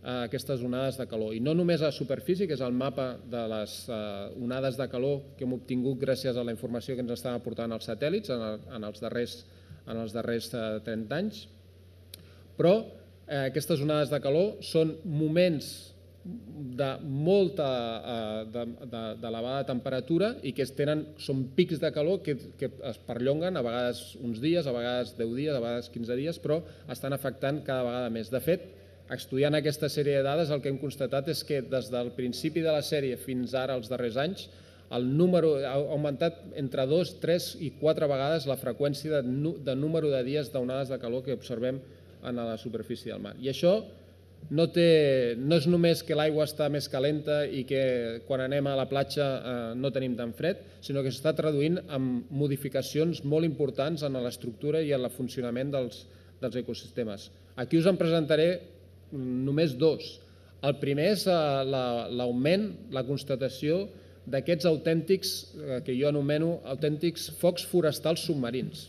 aquestes onades de calor. I no només a la superfície, que és el mapa de les onades de calor que hem obtingut gràcies a la informació que ens estan aportant els satèl·lits en els darrers trenta anys, però aquestes onades de calor són moments de molta d'elevada temperatura i que són pics de calor que es perllonguen, a vegades uns dies, a vegades deu dies, a vegades quinze dies, però estan afectant cada vegada més. De fet, estudiant aquesta sèrie de dades, el que hem constatat és que des del principi de la sèrie fins ara, els darrers anys, el número ha augmentat entre dos, tres i quatre vegades la freqüència de número de dies d'onades de calor que observem a la superfície del mar. I això no és només que l'aigua està més calenta i que quan anem a la platja no tenim tant fred, sinó que s'està traduint en modificacions molt importants en l'estructura i en el funcionament dels ecosistemes. Aquí us en presentaré només dos. El primer és l'augment, la constatació d'aquests autèntics, que jo anomeno autèntics focs forestals submarins.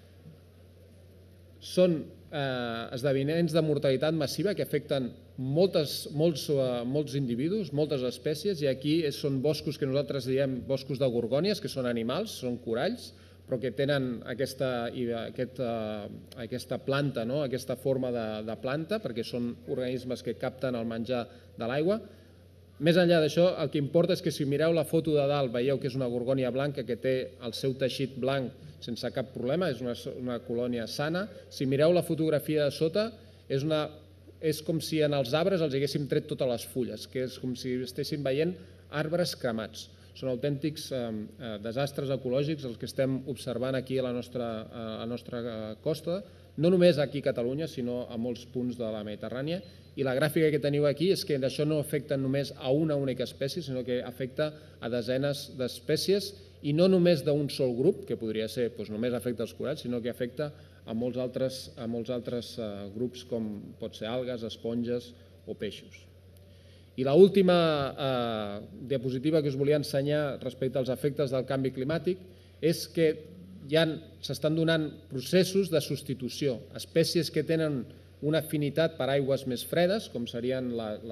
Són esdeveniments de mortalitat massiva que afecten molts individus, moltes espècies, i aquí són boscos que nosaltres diem boscos de gorgònies, que són animals, són coralls, però que tenen aquesta planta, aquesta forma de planta, perquè són organismes que capten el menjar de l'aigua. Més enllà d'això, el que importa és que si mireu la foto de dalt veieu que és una gorgònia blanca que té el seu teixit blanc sense cap problema, és una colònia sana. Si mireu la fotografia de sota, és com si en els arbres els haguéssim tret totes les fulles, que és com si estéssim veient arbres cremats. Són autèntics desastres ecològics els que estem observant aquí a la nostra costa, no només aquí a Catalunya, sinó a molts punts de la Mediterrània. I la gràfica que teniu aquí és que això no afecta només a una única espècie, sinó que afecta a desenes d'espècies i no només d'un sol grup, que podria ser només afecta als coralls, sinó que afecta a molts altres grups com pot ser algues, esponges o peixos. I l'última diapositiva que us volia ensenyar respecte als efectes del canvi climàtic és que s'estan donant processos de substitució. Espècies que tenen una afinitat per aigües més fredes, com serien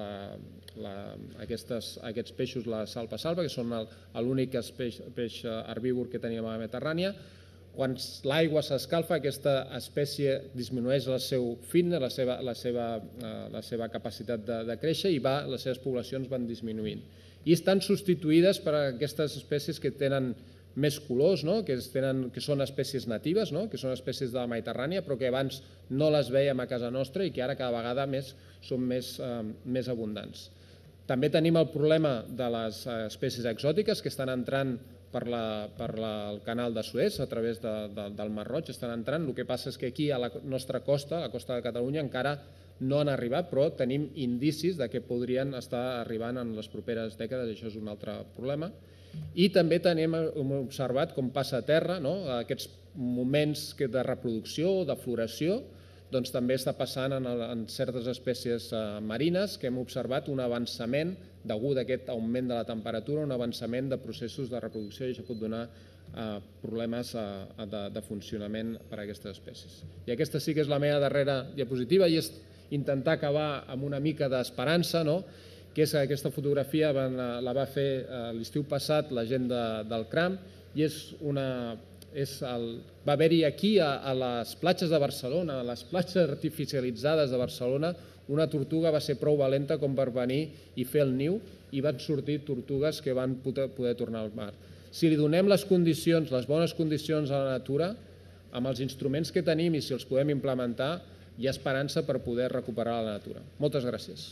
aquests peixos, la salpa-salpa, que són l'únic peix herbívor que tenim a la Mediterrània. Quan l'aigua s'escalfa, aquesta espècie disminueix el seu fitness, la seva capacitat de créixer, i les seves poblacions van disminuint. I estan substituïdes per aquestes espècies que tenen més colors, que són espècies natives, que són espècies de la Mediterrània, però que abans no les vèiem a casa nostra i que ara cada vegada són més abundants. També tenim el problema de les espècies exòtiques que estan entrant per el canal de Suez, a través del Mar Roig, estan entrant. El que passa és que aquí a la nostra costa, a la costa de Catalunya, encara no han arribat, però tenim indicis que podrien estar arribant en les properes dècades, i això és un altre problema. I també hem observat com passa a terra, aquests moments de reproducció, de floració, doncs també està passant en certes espècies marines que hem observat un avançament degut a aquest augment de la temperatura, un avançament de processos de reproducció, i això pot donar problemes de funcionament per a aquestes espècies. I aquesta sí que és la meva darrera diapositiva, i és intentar acabar amb una mica d'esperança, que és aquesta fotografia la va fer l'estiu passat la gent del CRAM, i va haver-hi aquí a les platges de Barcelona, a les platges artificialitzades de Barcelona, una tortuga va ser prou valenta com per venir i fer el niu, i van sortir tortugues que van poder tornar al mar. Si li donem les condicions, les bones condicions a la natura, amb els instruments que tenim i si els podem implementar, hi ha esperança per poder recuperar la natura. Moltes gràcies.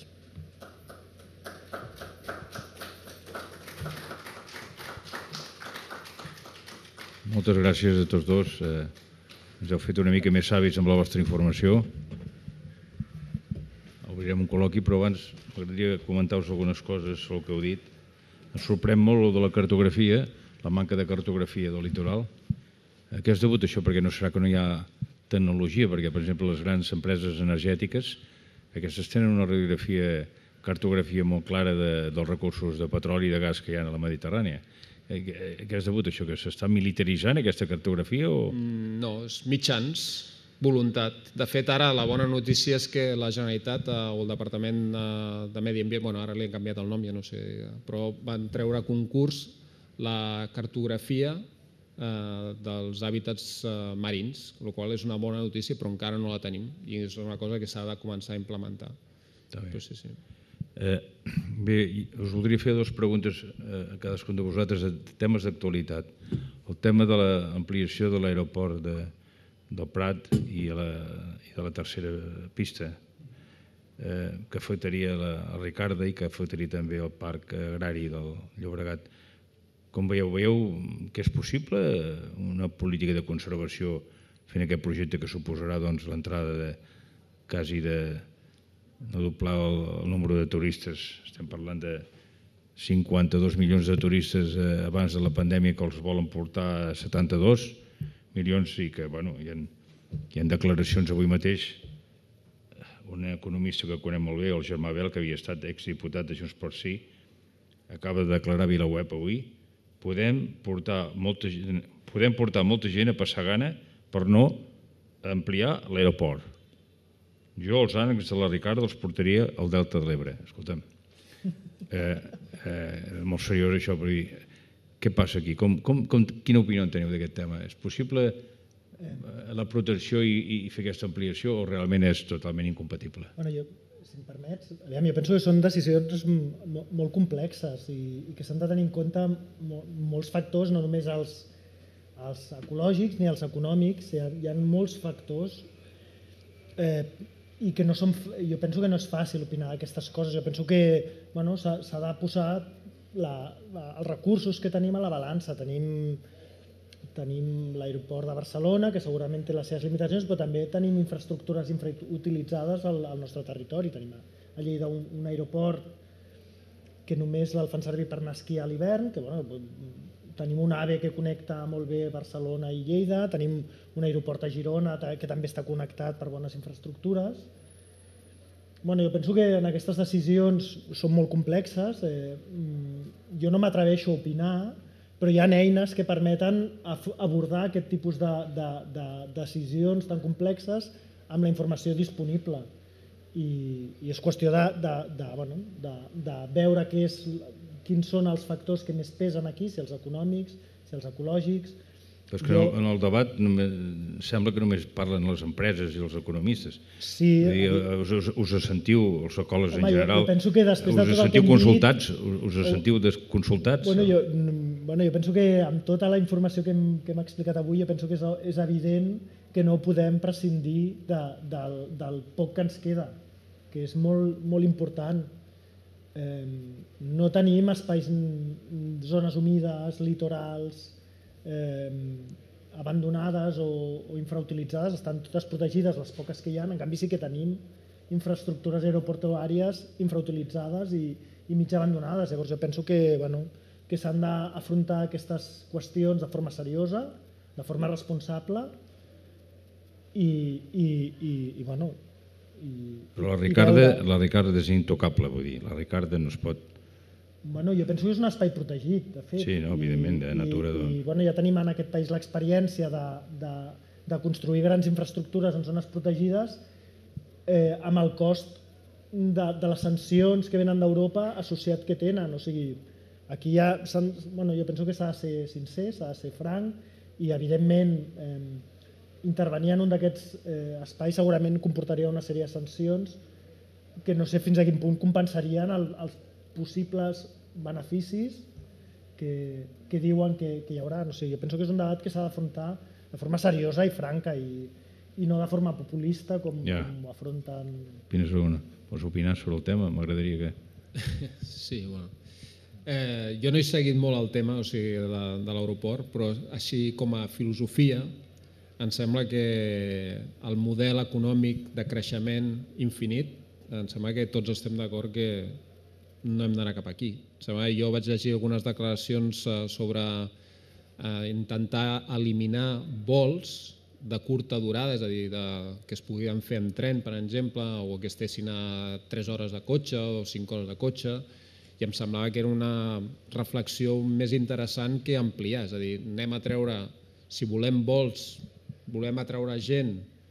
Moltes gràcies a tots dos. Ens heu fet una mica més savis amb la vostra informació. Obrirem un col·loqui, però abans m'agradaria comentar-vos algunes coses sobre el que heu dit. Ens sorprèn molt el de la cartografia, la manca de cartografia del litoral. Què és degut a això? Perquè no serà que no hi ha tecnologia, perquè, per exemple, les grans empreses energètiques, aquestes tenen una radiografia, cartografia molt clara dels recursos de petroli i de gas que hi ha a la Mediterrània. Què és degut a això? Que s'està militaritzant aquesta cartografia? No, és mitjans. voluntat. De fet, ara la bona notícia és que la Generalitat o el Departament de Medi Ambient, bueno, ara li han canviat el nom, ja no sé, però van treure a concurs la cartografia dels hàbitats marins, la qual cosa és una bona notícia, però encara no la tenim i és una cosa que s'ha de començar a implementar. Sí, sí. Bé, us voldria fer dues preguntes a cadascun de vosaltres de temes d'actualitat. El tema de l'ampliació de l'aeroport del Prat i de la tercera pista, que afectaria la Ricarda i que afectaria també el parc agrari del Llobregat. Com veieu, veieu que és possible una política de conservació fent aquest projecte que suposarà l'entrada de quasi de no doblar el número de turistes? Estem parlant de cinquanta-dos milions de turistes abans de la pandèmia que els volen portar a setanta-dos milions i que hi ha declaracions avui mateix. Un economista que conem molt bé, el Germà Bel, que havia estat exdiputat de Junts pel Sí, acaba de declarar a VilaWeb avui: podem portar molta gent a passar gana per no ampliar l'aeroport. Jo els ànecs de la Ricarda els portaria al Delta de l'Ebre. Escolta'm, molt seriós això, però què passa aquí? Quina opinió en teniu d'aquest tema? És possible la protecció i fer aquesta ampliació o realment és totalment incompatible? Si em permets, jo penso que són decisions molt complexes i que s'han de tenir en compte molts factors, no només els ecològics ni els econòmics. Hi ha molts factors i que jo penso que no és fàcil opinar d'aquestes coses. Jo penso que s'ha de posar els recursos que tenim a la balança. Tenim l'aeroport de Barcelona, que segurament té les seves limitacions, però també tenim infraestructures infrautilitzades al nostre territori. Tenim a Lleida un aeroport que només el fan servir per anar a esquiar a l'hivern, que tenim un AVE que connecta molt bé Barcelona i Lleida, tenim un aeroport a Girona que també està connectat per bones infraestructures. Jo penso que en aquestes decisions són molt complexes. Jo no m'atreveixo a opinar, però hi ha eines que permeten abordar aquest tipus de decisions tan complexes amb la informació disponible. I és qüestió de veure quins són els factors que més pesen aquí, si els econòmics, si els ecològics. Però és que en el debat sembla que només parlen les empreses i els economistes. Us sentiu, els ecòlegs en general, us sentiu consultats? Us sentiu consultats? Jo penso que amb tota la informació que hem explicat avui, jo penso que és evident que no podem prescindir del poc que ens queda, que és molt important. No tenim espais, zones humides, litorals, abandonades o infrautilitzades, estan totes protegides, les poques que hi ha. En canvi sí que tenim infraestructures aeroportuàries infrautilitzades i mig abandonades. Llavors jo penso que s'han d'afrontar aquestes qüestions de forma seriosa, de forma responsable i bueno... Però la Ricarda és intocable, vull dir, la Ricarda no es pot... Jo penso que és un espai protegit, de fet. Sí, evidentment, de natura. I ja tenim en aquest país l'experiència de construir grans infraestructures en zones protegides amb el cost de les sancions que venen d'Europa associat que tenen. O sigui, aquí ja... Jo penso que s'ha de ser sincer, s'ha de ser franc i, evidentment, intervenir en un d'aquests espais segurament comportaria una sèrie de sancions que no sé fins a quin punt compensarien els possibles beneficis que diuen que hi haurà. Jo penso que és un debat que s'ha d'afrontar de forma seriosa i franca i no de forma populista com ho afronten. Pots opinar sobre el tema? M'agradaria que... Sí, bueno. Jo no he seguit molt el tema de l'aeroport, però així com a filosofia em sembla que el model econòmic de creixement infinit, em sembla que tots estem d'acord que no hem d'anar cap aquí. Jo vaig llegir algunes declaracions sobre intentar eliminar vols de curta durada, és a dir, que es podien fer en tren, per exemple, o que estessin a tres hores de cotxe o cinc hores de cotxe, i em semblava que era una reflexió més interessant que ampliar, és a dir, anem a treure, si volem vols, volem atraure gent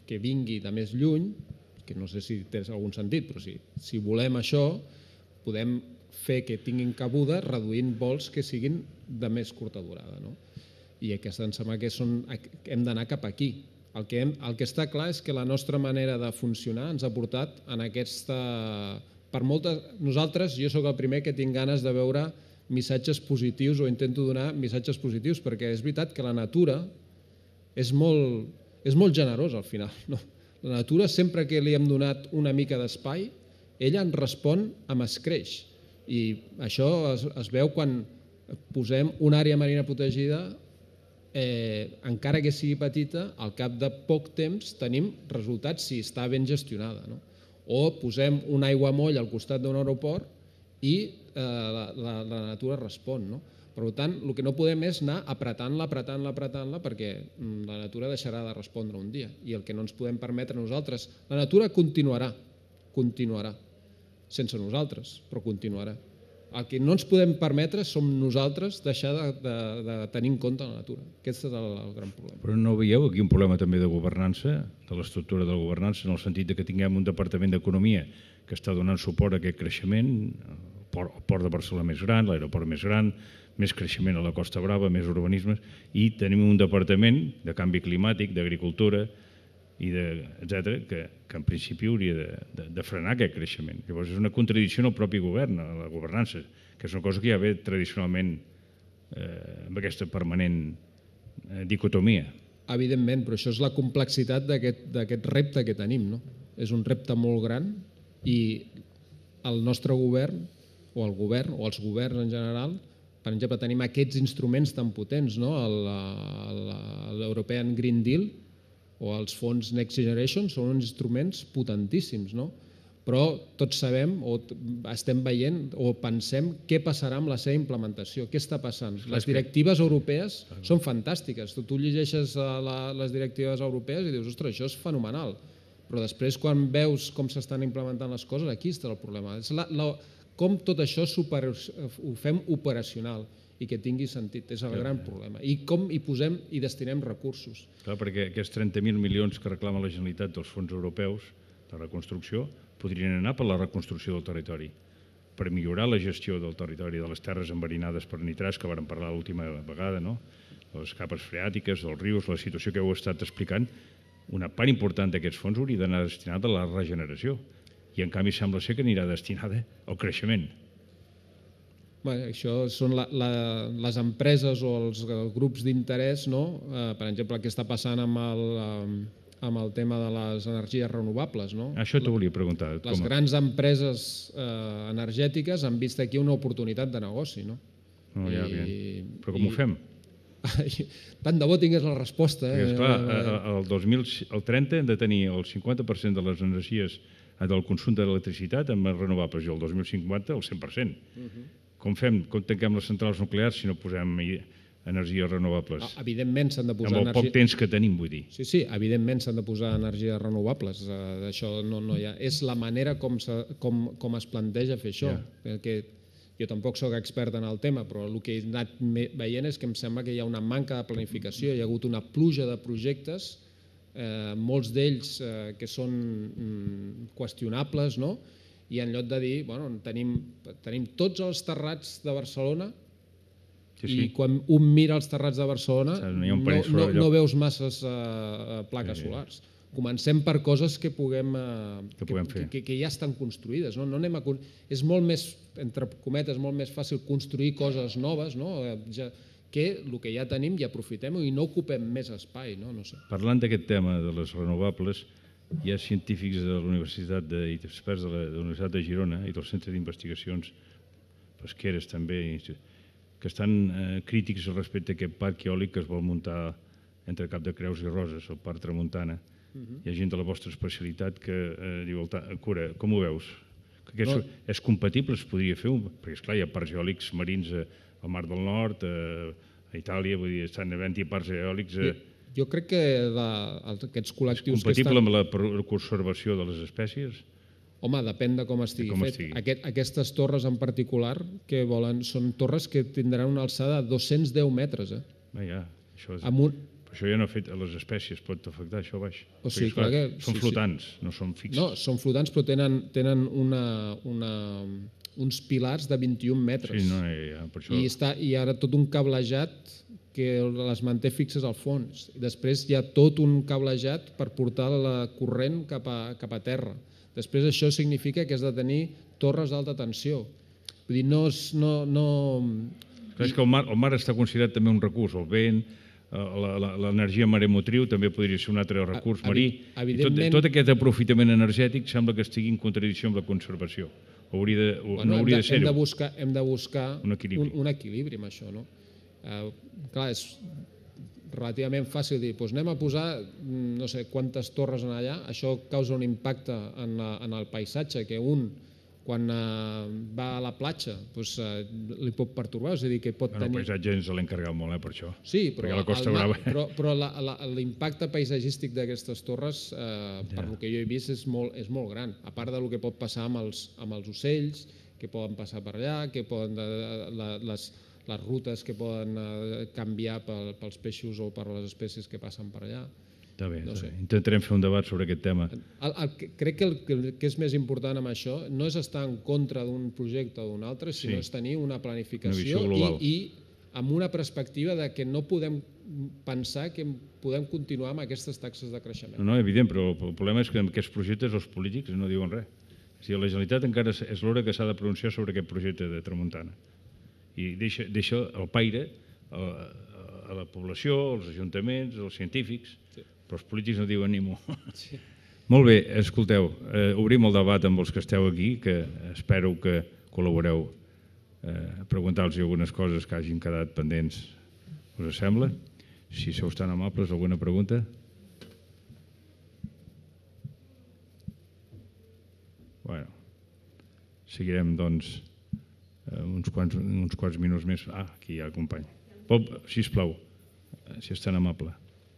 que vingui de més lluny, que no sé si té algun sentit, però si, si volem això, podem fer que tinguin cabuda reduint vols que siguin de més curta durada. No? I aquesta em sembla que són, hem d'anar cap aquí. El que, hem, el que està clar és que la nostra manera de funcionar ens ha portat en aquesta... Per moltes, nosaltres, jo sóc el primer que tinc ganes de veure missatges positius o intento donar missatges positius, perquè és veritat que la natura és molt, és molt generosa al final. No? La natura, sempre que li hem donat una mica d'espai, ella ens respon amb escreix. I això es, es veu quan posem una àrea marina protegida, eh, encara que sigui petita, al cap de poc temps tenim resultats si està ben gestionada. No? O posem un aiguamoll al costat d'un aeroport i eh, la, la, la natura respon. No? Per tant, el que no podem és anar apretant-la, apretant-la, apretant-la, perquè la natura deixarà de respondre un dia. I el que no ens podem permetre nosaltres, la natura continuarà, continuarà, sense nosaltres, però continuarà. El que no ens podem permetre som nosaltres deixar de, de, de tenir en compte la natura. Aquest és el, el gran problema. Però no veieu aquí un problema també de governança, de l'estructura de la governança, en el sentit que tinguem un departament d'economia que està donant suport a aquest creixement, el port, el port de Barcelona més gran, l'aeroport més gran, més creixement a la Costa Brava, més urbanismes, i tenim un departament de canvi climàtic, d'agricultura, i de, etcètera, que, que en principi hauria de, de, de frenar aquest creixement. Llavors és una contradicció en el propi govern, a la governança, que és una cosa que ja ve tradicionalment eh, amb aquesta permanent eh, dicotomia. Evidentment, però això és la complexitat d'aquest repte que tenim. No? És un repte molt gran i el nostre govern, o el govern, o els governs en general, per exemple, tenim aquests instruments tan potents, no? l'European Green Deal, o els fons Next Generation, són uns instruments potentíssims, no? Però tots sabem o estem veient o pensem què passarà amb la seva implementació, què està passant. Les directives europees són fantàstiques, tu, tu llegeixes la, les directives europees i dius, ostres, això és fenomenal, però després quan veus com s'estan implementant les coses, aquí està el problema. És la, la, com tot això super, ho fem operacional i que tingui sentit, és el gran problema. I com hi posem i destinem recursos. Clar, perquè aquests trenta mil milions que reclama la Generalitat dels fons europeus de reconstrucció podrien anar per la reconstrucció del territori, per millorar la gestió del territori, de les terres enverinades per nitrats, que vàrem parlar l'última vegada, no? De les capes freàtiques, dels rius, la situació que heu estat explicant. Una part important d'aquests fons hauria d'anar destinada a la regeneració i en canvi sembla ser que anirà destinada al creixement. Bé, això són la, la, les empreses o els grups d'interès, no? Eh, per exemple, el que està passant amb el, amb el tema de les energies renovables. No? Això t'ho volia preguntar. Les com... grans empreses eh, energètiques han vist aquí una oportunitat de negoci. No? No, ja, I, Però com i... ho fem? Tant de bo tingués la resposta. Eh? Perquè, esclar, el dos mil trenta hem de tenir el cinquanta per cent de les energies del consum d'electricitat amb renovables i el dos mil cinquanta el cent per cent. Uh-huh. Com fem? Com tanquem les centrals nuclears si no posem energies renovables? Evidentment s'han de posar... Amb el poc temps que tenim, vull dir. Sí, sí, evidentment s'han de posar energies renovables. Això no, no hi ha... És la manera com, com, com es planteja fer això. Perquè jo tampoc sóc expert en el tema, però el que he anat veient és que em sembla que hi ha una manca de planificació, hi ha hagut una pluja de projectes, eh, molts d'ells eh, que són mm, qüestionables, no? I en lloc de dir, bueno, tenim, tenim tots els terrats de Barcelona sí, sí. i quan un mira els terrats de Barcelona no, no, no veus masses uh, plaques sí, sí. solars. Comencem per coses que puguem, uh, que, puguem que, fer. Que, que ja estan construïdes. No? No anem a, és molt més, entre cometes, molt més fàcil construir coses noves, no? ja, que el que ja tenim i aprofitem-ho i no ocupem més espai. No? No sé. Parlant d'aquest tema de les renovables, hi ha científics de la Universitat de, i experts de la, de la Universitat de Girona i del Centre d'Investigacions Pesqueres també, que estan eh, crítics respecte a aquest parc eòlic que es vol muntar entre Cap de Creus i Roses, el Parc Tramuntana. Uh-huh. Hi ha gent de la vostra especialitat que eh, diu, Cura, com ho veus? Que no. És compatible, es podria fer? Un... Perquè, esclar, hi ha parcs eòlics marins a, al Mar del Nord, a, a Itàlia, vull dir, estan havent-hi parcs eòlics... A... Jo crec que la, aquests col·lectius... És compatible amb la conservació de les espècies? Home, depèn de com estigui com fet. Estigui. Aquest, aquestes torres en particular que volen, són torres que tindran una alçada de dos-cents deu metres. Eh? Ah, ja. Això és... Amb un, Però això ja no ha fet a les espècies, pot afectar això baix. O sigui, clar que... Són flotants, no són fixos. No, són flotants, però tenen, tenen una, una, uns pilars de vint-i-un metres. Sí, no, ja, per això... I, està, I ara tot un cablejat que les manté fixes al fons. I després hi ha tot un cablejat per portar la corrent cap a, cap a terra. Després això significa que has de tenir torres d'alta tensió. Vull dir, no... És, no, no... És que el mar, el mar està considerat també un recurs, el vent, l'energia maremotriu també podria ser un altre recurs marí. I tot, tot aquest aprofitament energètic sembla que estigui en contradicció amb la conservació. Hauria de, bueno, no hauria de, de ser-ho. Hem de buscar, hem de buscar un, equilibri. Un, un equilibri amb això. No? Uh, clar, és relativament fàcil dir, doncs anem a posar no sé quantes torres en allà, això causa un impacte en, la, en el paisatge, que un quan uh, va a la platja doncs, uh, li pot pertorbar, és a dir, que pot bueno, tenir... El paisatge ens l'ha encarregat molt, eh, per això. Sí, però, la Costa Brava... però, però l'impacte paisatgístic d'aquestes torres, eh, per ja. El que jo he vist, és molt, és molt gran, a part del que pot passar amb els, amb els ocells, que poden passar per allà, que poden, les, les rutes que poden canviar pels peixos o per les espècies que passen per allà. Està bé, no sé. Intentarem fer un debat sobre aquest tema. El, el, crec que el, el que és més important amb això no és estar en contra d'un projecte o d'un altre, sinó sí. És tenir una planificació una i, i amb una perspectiva de que no podem pensar que podem continuar amb aquestes taxes de creixement. No, no, evident, però el problema és que en aquests projectes els polítics no diuen res. O sigui, la Generalitat encara és l'hora que s'ha de pronunciar sobre aquest projecte de Tramuntana. I deixa, deixa el paire a, a la població, als ajuntaments, als científics, sí. Però els polítics no diuen ni mu. Sí. Molt bé, escolteu, eh, obrim el debat amb els que esteu aquí, que espero que col·laboreu eh, a preguntar-los algunes coses que hagin quedat pendents. Us sembla? Si sou tan amables, alguna pregunta? Bueno, seguirem, doncs, uns quants, uns quants minuts més. Ah, aquí hi ha el company. Pop, sisplau, si és tan amable.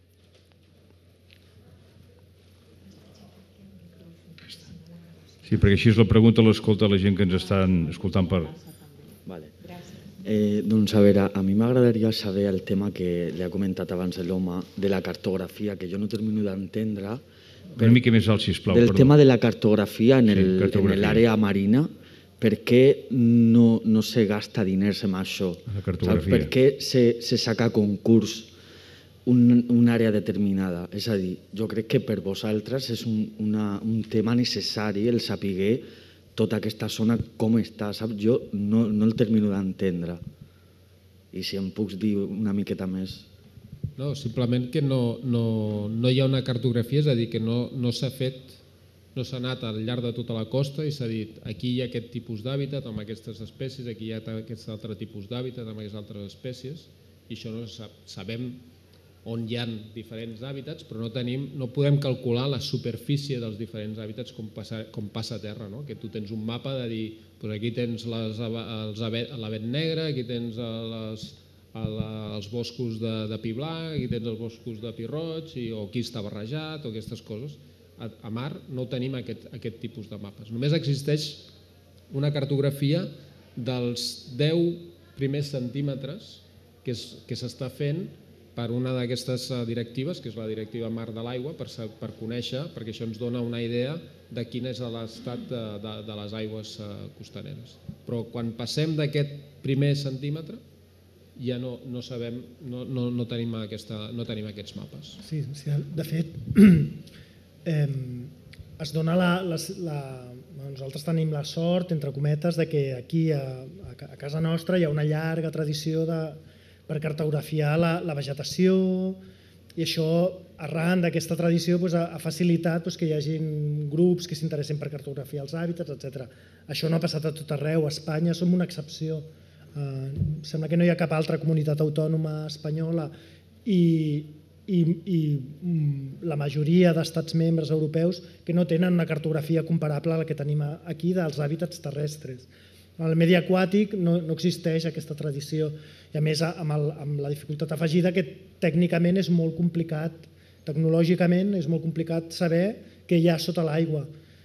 Sí, perquè així la pregunta l'escolta la gent que ens estan escoltant per... Vale. Eh, doncs a veure, a mi m'agradaria saber el tema que li ha comentat abans l'home de la cartografia, que jo no termino d'entendre. Una mica més alt, sisplau. Del tema de la cartografia en l'àrea marina, per què no, no se gasta diners en això? La cartografia. Per què se, se saca concurs un, una àrea determinada? És a dir, jo crec que per vosaltres és un, una, un tema necessari el saber tota aquesta zona com està, saps? Jo no, no el termino d'entendre. I si em puc dir una miqueta més... No, simplement que no, no, no hi ha una cartografia, és a dir, que no, no s'ha fet, no s'ha anat al llarg de tota la costa i s'ha dit aquí hi ha aquest tipus d'hàbitat amb aquestes espècies, aquí hi ha aquest altre tipus d'hàbitat amb aquestes altres espècies, i això no sap, sabem on hi ha diferents hàbitats, però no, tenim, no podem calcular la superfície dels diferents hàbitats com passa, com passa a terra, no? Que tu tens un mapa de dir doncs aquí tens l'avet negre, aquí tens les, els boscos de, de pi blanc, aquí tens els boscos de pi roig, i, o aquí està barrejat, o aquestes coses. A, a mar no tenim aquest, aquest tipus de mapes. Només existeix una cartografia dels deu primers centímetres que s'està fent per una d'aquestes directives, que és la directiva Mar de l'Aigua, per, per conèixer, perquè això ens dona una idea de quin és l'estat de, de, de les aigües costaneres. Però quan passem d'aquest primer centímetre ja no, no sabem, no, no, no, tenim aquesta, no tenim aquests mapes. Sí, sí, de fet, eh, es dona la, la, la... Nosaltres tenim la sort, entre cometes, de que aquí a, a casa nostra hi ha una llarga tradició de per cartografiar la, la vegetació, i això, arran d'aquesta tradició, doncs, ha, ha facilitat doncs, que hi hagi grups que s'interessin per cartografiar els hàbitats, etcètera. Això no ha passat a tot arreu. A Espanya som una excepció. Eh, sembla que no hi ha cap altra comunitat autònoma espanyola i, i, i la majoria d'estats membres europeus que no tenen una cartografia comparable a la que tenim aquí dels hàbitats terrestres. En el medi aquàtic no, no existeix aquesta tradició, i a més amb, el, amb la dificultat afegida que tècnicament és molt complicat, tecnològicament és molt complicat saber què hi ha sota l'aigua.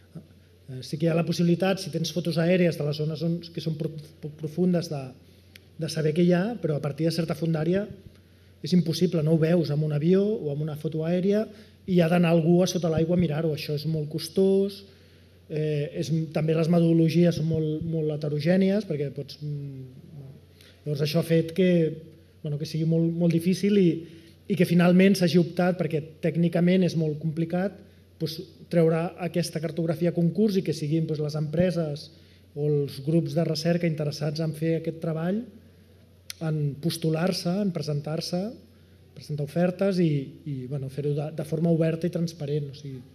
Sí que hi ha la possibilitat, si tens fotos aèries de les zones que són poc profundes, de, de saber què hi ha, però a partir de certa fondària és impossible, no ho veus amb un avió o amb una foto aèria i ha d'anar algú a sota l'aigua a mirar-ho. Això és molt costós, eh, és, també les metodologies són molt, molt heterogènies, perquè pots... Llavors això ha fet que, bueno, que sigui molt, molt difícil i, i que finalment s'hagi optat, perquè tècnicament és molt complicat, doncs, treure aquesta cartografia a concurs i que siguin doncs, les empreses o els grups de recerca interessats en fer aquest treball, en postular-se, en presentar-se, presentar ofertes i, i bueno, fer-ho de, de forma oberta i transparent. O sigui...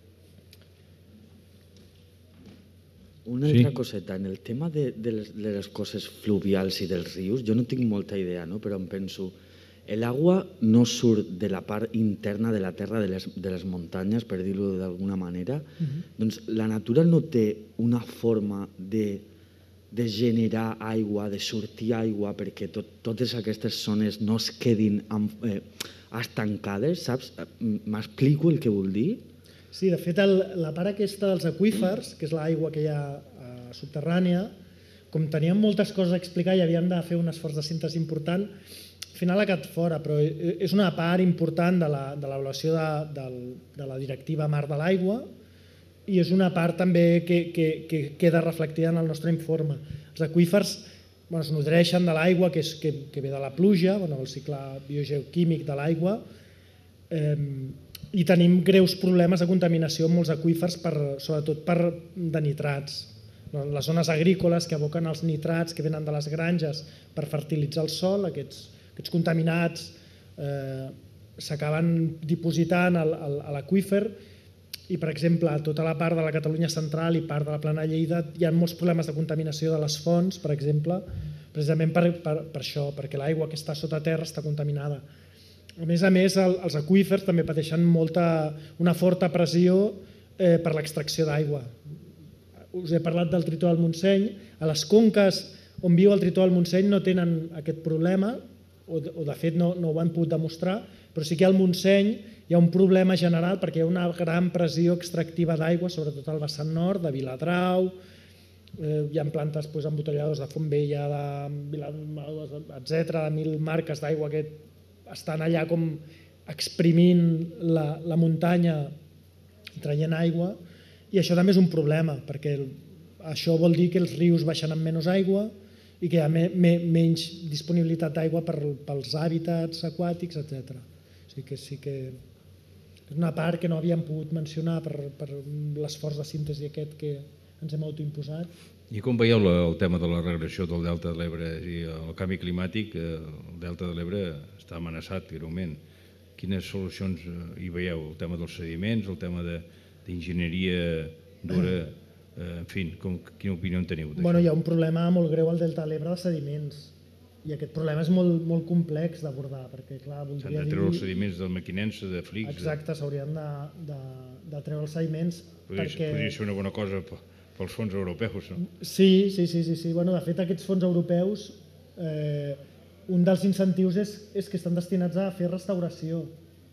Una altra sí. coseta, en el tema de, de, les, de les coses fluvials i dels rius, jo no tinc molta idea, no? Però em penso, l'aigua no surt de la part interna de la terra, de les, de les muntanyes, per dir-ho d'alguna manera. Uh-huh. Doncs la natura no té una forma de, de generar aigua, de sortir aigua, perquè tot, totes aquestes zones no es quedin amb, eh, estancades, saps? M'explico el que vull dir? Sí, de fet, el, la part aquesta dels aqüífers, que és l'aigua que hi ha eh, subterrània, com teníem moltes coses a explicar i havíem de fer un esforç de síntesi important, al final ha quedat fora, però és una part important de l'avaluació de, de, de la directiva Mar de l'Aigua i és una part també que, que, que queda reflectida en el nostre informe. Els aqüífers bueno, es nodreixen de l'aigua que, és, que, que ve de la pluja, bueno, el cicle biogeoquímic de l'aigua, eh, i tenim greus problemes de contaminació en molts aqüífers, per, sobretot per, de nitrats. Les zones agrícoles que aboquen els nitrats que venen de les granges per fertilitzar el sòl, aquests Aquests contaminats eh, s'acaben dipositant al, al, a l'aqüífer i, per exemple, a tota la part de la Catalunya central i part de la Plana Lleida hi ha molts problemes de contaminació de les fonts, per exemple, precisament per, per, per això, perquè l'aigua que està sota terra està contaminada. A més a més, el, els aqüífers també pateixen molta, una forta pressió eh, per l'extracció d'aigua. Us he parlat del tritó del Montseny. A les conques on viu el tritó del Montseny no tenen aquest problema, o de, o de fet no, no ho han pogut demostrar, però sí que al Montseny hi ha un problema general perquè hi ha una gran pressió extractiva d'aigua, sobretot al vessant nord, de Viladrau, eh, hi ha plantes doncs, embotelladors de Fontvella, de Viladrau, etcètera, de mil marques d'aigua que estan allà com exprimint la, la muntanya i traient aigua, i això també és un problema, perquè això vol dir que els rius baixen amb menys aigua, i que hi ha me, me, menys disponibilitat d'aigua per, pels hàbitats aquàtics, etcètera. O sigui que sí que és una part que no havíem pogut mencionar per, per l'esforç de síntesi aquest que ens hem autoimposat. I com veieu la, el tema de la regressió del Delta de l'Ebre i el canvi climàtic? El Delta de l'Ebre està amenaçat greument. Quines solucions hi veieu? El tema dels sediments, el tema d'enginyeria dura... En fi, com, quina opinió en teniu d'això? Bueno, hi ha un problema molt greu al Delta de l'Ebre de sediments i aquest problema és molt, molt complex d'abordar perquè, clar, voldria dir... S'han de treure els sediments del Mequinensa, de Flix... Exacte, s'haurien de, de, de treure els sediments podria, perquè... Podria ser una bona cosa pels fons europeus, no? Sí, sí, sí, sí, sí. Bueno, de fet, aquests fons europeus, eh, un dels incentius és, és que estan destinats a fer restauració.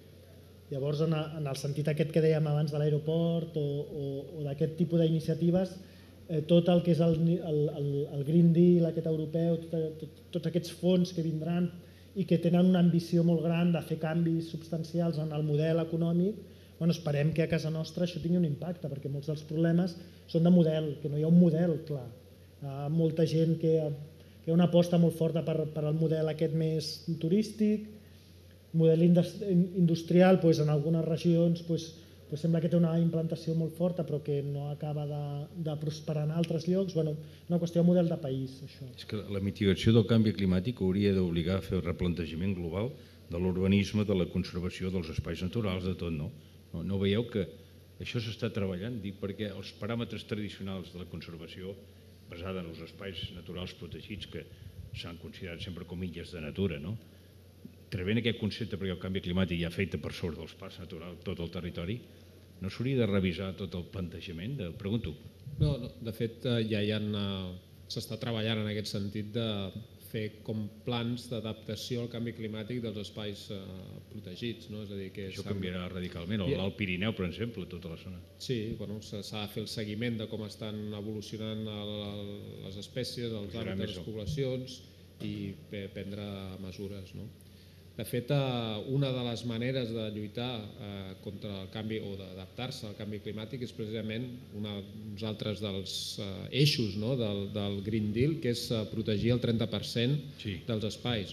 Llavors, en, en el sentit aquest que dèiem abans de l'aeroport o, o, o d'aquest tipus d'iniciatives, eh, tot el que és el, el, el, el Green Deal, aquest europeu, tot, tot, tots aquests fons que vindran i que tenen una ambició molt gran de fer canvis substancials en el model econòmic, bueno, esperem que a casa nostra això tingui un impacte, perquè molts dels problemes són de model, que no hi ha un model clar. Hi ha molta gent que, que hi ha una aposta molt forta per, per al model aquest més turístic, model industrial, doncs, en algunes regions doncs, doncs sembla que té una implantació molt forta però que no acaba de, de prosperar en altres llocs. Bueno, una qüestió de model de país, això. És que la mitigació del canvi climàtic hauria d'obligar a fer el replantejament global de l'urbanisme, de la conservació dels espais naturals, de tot, no? No, no veieu que això s'està treballant? Dic, perquè els paràmetres tradicionals de la conservació basada en els espais naturals protegits que s'han considerat sempre com illes de natura, no? Trebent aquest concepte, perquè el canvi climàtic ja afecta per sobre dels parcs naturals tot el territori, no s'hauria de revisar tot el plantejament? De... Pregunto. No, no, de fet ja hi ha, s'està treballant en aquest sentit de fer com plans d'adaptació al canvi climàtic dels espais eh, protegits. No? És a dir, que això canviarà radicalment, l'Alt Pirineu, per exemple, tota la zona. Sí, bueno, s'ha de fer el seguiment de com estan evolucionant el, les espècies, els hàbitats, les poblacions i prendre mesures. No? De fet, una de les maneres de lluitar contra el canvi o d'adaptar-se al canvi climàtic és precisament uns altres dels eixos del Green Deal, que és protegir el trenta per cent dels espais.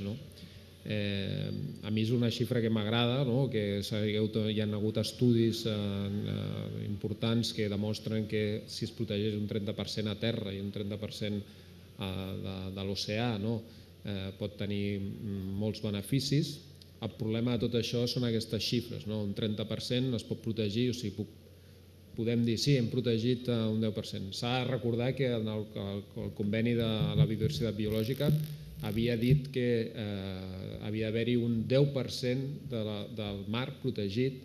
A mi és una xifra que m'agrada, que hi ha hagut estudis importants que demostren que si es protegeix un trenta per cent a terra i un trenta per cent de l'oceà pot tenir molts beneficis. El problema de tot això són aquestes xifres. Un trenta per cent es pot protegir, o sigui, podem dir, sí, hem protegit un deu per cent. S'ha de recordar que el conveni de la biodiversitat biològica havia dit que havia d'haver-hi un deu per cent del mar protegit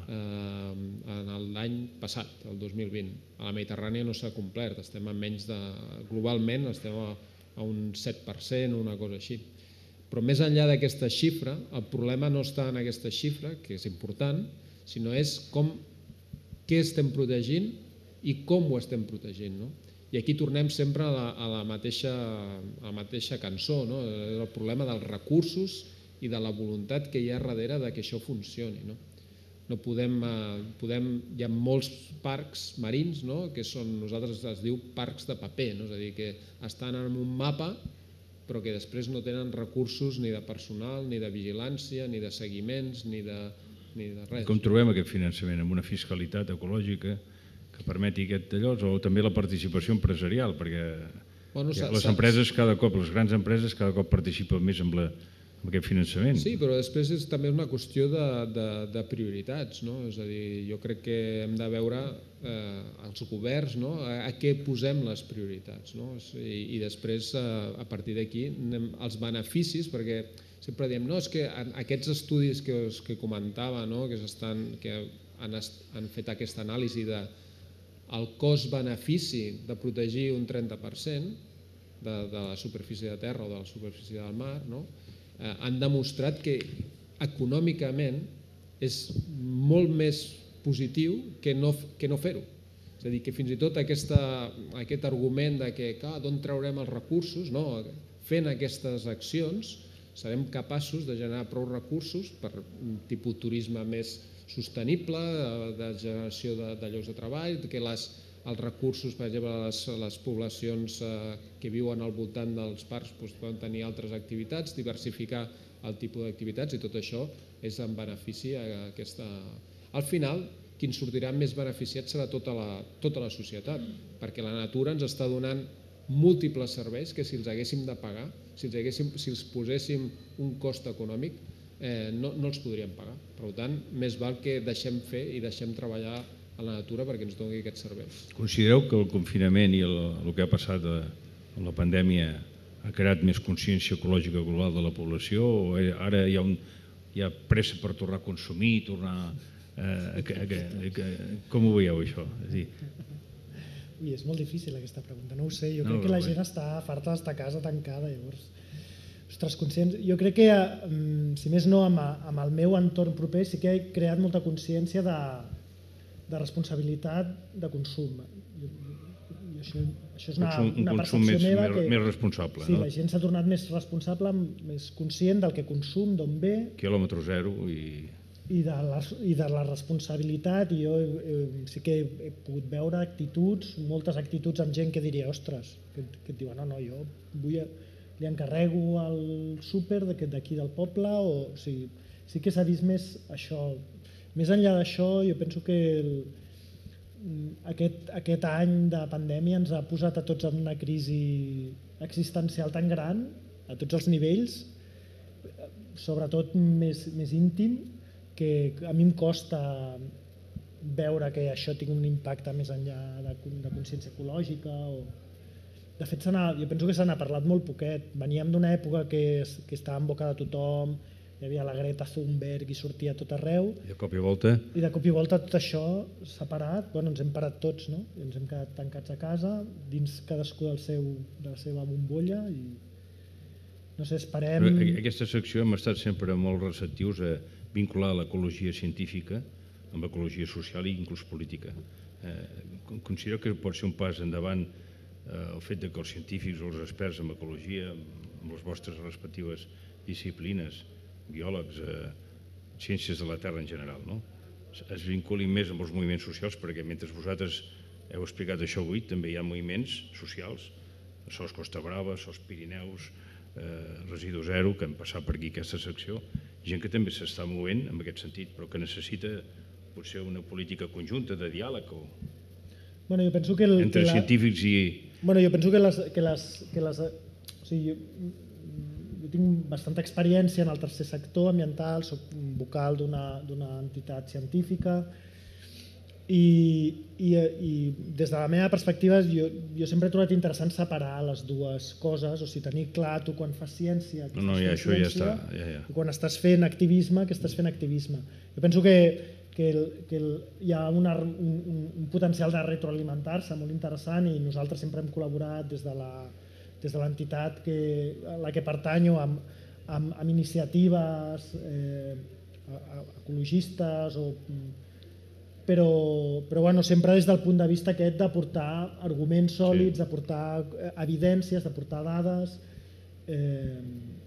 l'any passat, el dos mil vint. A la Mediterrània no s'ha complert, estem a menys de... Globalment estem a a un set per cent o una cosa així. Però més enllà d'aquesta xifra, el problema no està en aquesta xifra, que és important, sinó és com, què estem protegint i com ho estem protegint. I aquí tornem sempre a la mateixa cançó, el problema dels recursos i de la voluntat que hi ha darrere que això funcioni. No podem, hi ha molts parcs marins que són, nosaltres es diu parcs de paper, és a dir, que estan en un mapa però que després no tenen recursos ni de personal, ni de vigilància, ni de seguiments, ni de res. Com trobem aquest finançament? Amb una fiscalitat ecològica que permeti aquest allò, o també la participació empresarial, perquè les empreses cada cop, les grans empreses cada cop participen més amb la amb aquest finançament. Sí, però després és també una qüestió de prioritats. És a dir, jo crec que hem de veure els governs a què posem les prioritats i després a partir d'aquí els beneficis, perquè sempre diem no, és que aquests estudis que comentava que han fet aquesta anàlisi del cost-benefici de protegir un trenta per cent de la superfície de terra o de la superfície del mar, han demostrat que econòmicament és molt més positiu que no fer-ho. És a dir, que fins i tot aquest argument de que d'on traurem els recursos, fent aquestes accions serem capaços de generar prou recursos per un tipus de turisme més sostenible, de generació de llocs de treball, que els recursos, per exemple, les poblacions que viuen al voltant dels parcs poden tenir altres activitats, diversificar el tipus d'activitats i tot això és en benefici a aquesta... Al final, qui en sortirà més beneficiat serà tota la societat, perquè la natura ens està donant múltiples serveis que si els haguéssim de pagar, si els poséssim un cost econòmic, no els podríem pagar. Per tant, més val que deixem fer i deixem treballar a la natura perquè ens doni aquests serveis. Considereu que el confinament i el que ha passat amb la pandèmia ha creat més consciència ecològica global de la població o ara hi ha pressa per tornar a consumir, tornar a... Com ho veieu, això? És molt difícil aquesta pregunta, no ho sé. Jo crec que la gent està farta d'estar a casa tancada, llavors... Ostres, conscients... Jo crec que, si més no, amb el meu entorn proper sí que he creat molta consciència de de responsabilitat de consum. Això és una percepció meva que... Un consum més responsable. Sí, la gent s'ha tornat més responsable, més conscient del que consum, d'on ve... Quilòmetre zero i... I de la responsabilitat, i jo sí que he pogut veure actituds, moltes actituds amb gent que diria, ostres, que et diuen, no, no, jo li encarrego al súper d'aquí del poble, o sigui, sí que s'ha vist més això. Més enllà d'això, jo penso que aquest any de pandèmia ens ha posat a tots en una crisi existencial tan gran, a tots els nivells, sobretot més íntim, que a mi em costa veure que això tingui un impacte més enllà de consciència ecològica. De fet, jo penso que se n'ha parlat molt poquet. Veníem d'una època que estava en boca de tothom, hi havia la Greta Thunberg i sortia a tot arreu. I de cop i volta... I de cop i volta tot això s'ha parat, ens hem parat tots, no? Ens hem quedat tancats a casa, dins cadascú de la seva bombolla i... No sé, esperem... Aquesta secció hem estat sempre molt receptius a vincular l'ecologia científica amb l'ecologia social i inclús política. Considero que pot ser un pas endavant el fet que els científics o els experts en ecologia, amb les vostres respectives disciplines, biòlegs, ciències de la Terra en general, es vinculin més amb els moviments socials, perquè mentre vosaltres heu explicat això avui, també hi ha moviments socials, Sos Costa Brava, Sos Pirineus, Residu Zero, que han passat per aquí aquesta secció, gent que també s'està movent en aquest sentit, però que necessita potser una política conjunta de diàleg entre científics i... Bueno, jo penso que les... Que les, que les o sigui, jo, jo tinc bastanta experiència en el tercer sector ambiental, soc vocal d'una entitat científica i, i, i des de la meva perspectiva jo, jo sempre he trobat interessant separar les dues coses, o sigui, tenir clar tu quan fas ciència que no, no, ja, això ja està, ja, ja. i quan estàs fent activisme que estàs fent activisme. Jo penso que que, el, que el, hi ha una, un, un potencial de retroalimentar-se molt interessant i nosaltres sempre hem col·laborat des de la des de l'entitat a la que pertanyo amb, amb, amb iniciatives eh, ecologistes, o, però, però bueno, sempre des del punt de vista aquest de portar arguments sòlids, sí. de portar evidències, de portar dades eh,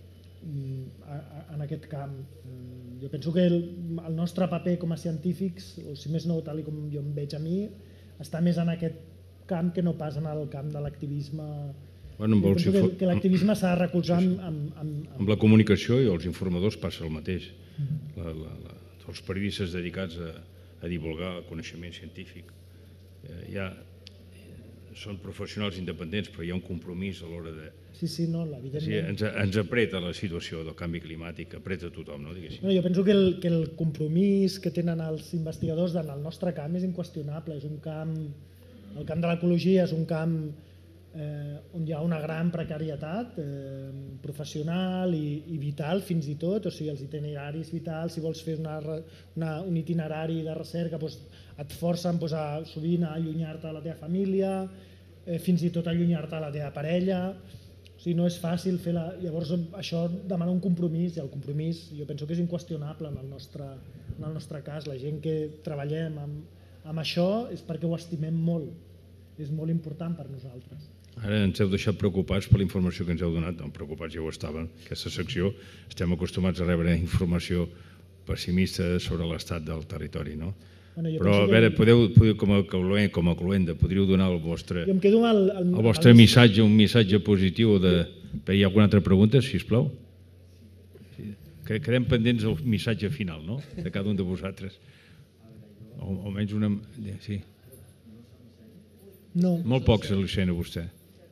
en aquest camp. Jo penso que el, el nostre paper com a científics, o si més no, tal com jo em veig a mi, està més en aquest camp que no pas en el camp de l'activisme. Bueno, jo penso que, que l'activisme s'ha de recolzar sí, sí. amb, amb, amb... amb la comunicació i els informadors passa el mateix. Mm-hmm. la, la, la, els periodistes dedicats a, a divulgar el coneixement científic eh, ja són professionals independents, però hi ha un compromís a l'hora de... Sí, sí, no, evidentment. Sí, ens, ens apreta la situació del canvi climàtic, apreta tothom, no? Diguéssim. No, jo penso que el, que el compromís que tenen els investigadors en el nostre camp és inqüestionable. És un camp, el camp de l'ecologia és un camp eh, on hi ha una gran precarietat eh, professional i, i vital fins i tot, o sigui, els itineraris vitals, si vols fer una, una, un itinerari de recerca, doncs et forcen doncs, a, sovint a allunyar-te de la teva família, eh, fins i tot allunyar-te de la teva parella. O sigui, no és fàcil fer la... Llavors això demana un compromís i el compromís jo penso que és inqüestionable en el nostre, en el nostre cas. La gent que treballem amb, amb això és perquè ho estimem molt. És molt important per nosaltres. Ara ens heu deixat preocupats per la informació que ens heu donat. No, preocupats ja ho estàvem. Aquesta secció estem acostumats a rebre informació pessimista sobre l'estat del territori, no? Bueno, però a veure, podeu, podeu com, a cluenda, com a cluenda, podríeu donar el vostre, jo em quedo el, el, el vostre el... missatge, un missatge positiu de... Hi ha alguna altra pregunta, sisplau? Quedem pendents del missatge final, no?, de cada un de vosaltres. O almenys una... Sí. No. Molt poc se li sent a vostè.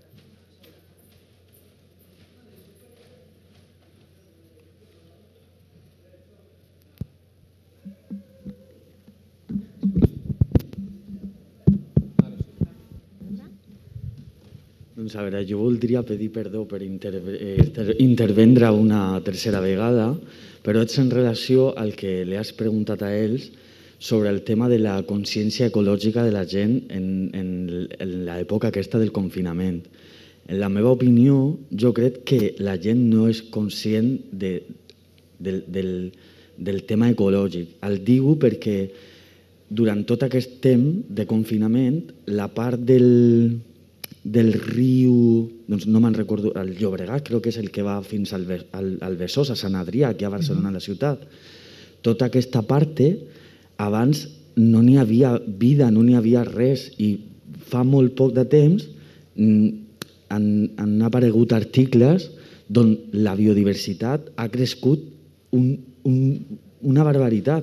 Doncs a veure, jo voldria pedir perdó per intervendre una tercera vegada, però és en relació al que li has preguntat a ells sobre el tema de la consciència ecològica de la gent en, en, en l'època aquesta del confinament. En la meva opinió, jo crec que la gent no és conscient de, del, del, del tema ecològic. El digo perquè durant tot aquest temps de confinament, la part del... del riu, doncs no me'n recordo, el Llobregat, crec que és el que va fins al, al, al Besòs, a Sant Adrià, aquí a Barcelona, a la ciutat. Tota aquesta part, abans no n'hi havia vida, no n'hi havia res, i fa molt poc de temps han, han aparegut articles on la biodiversitat ha crescut un, un, una barbaritat.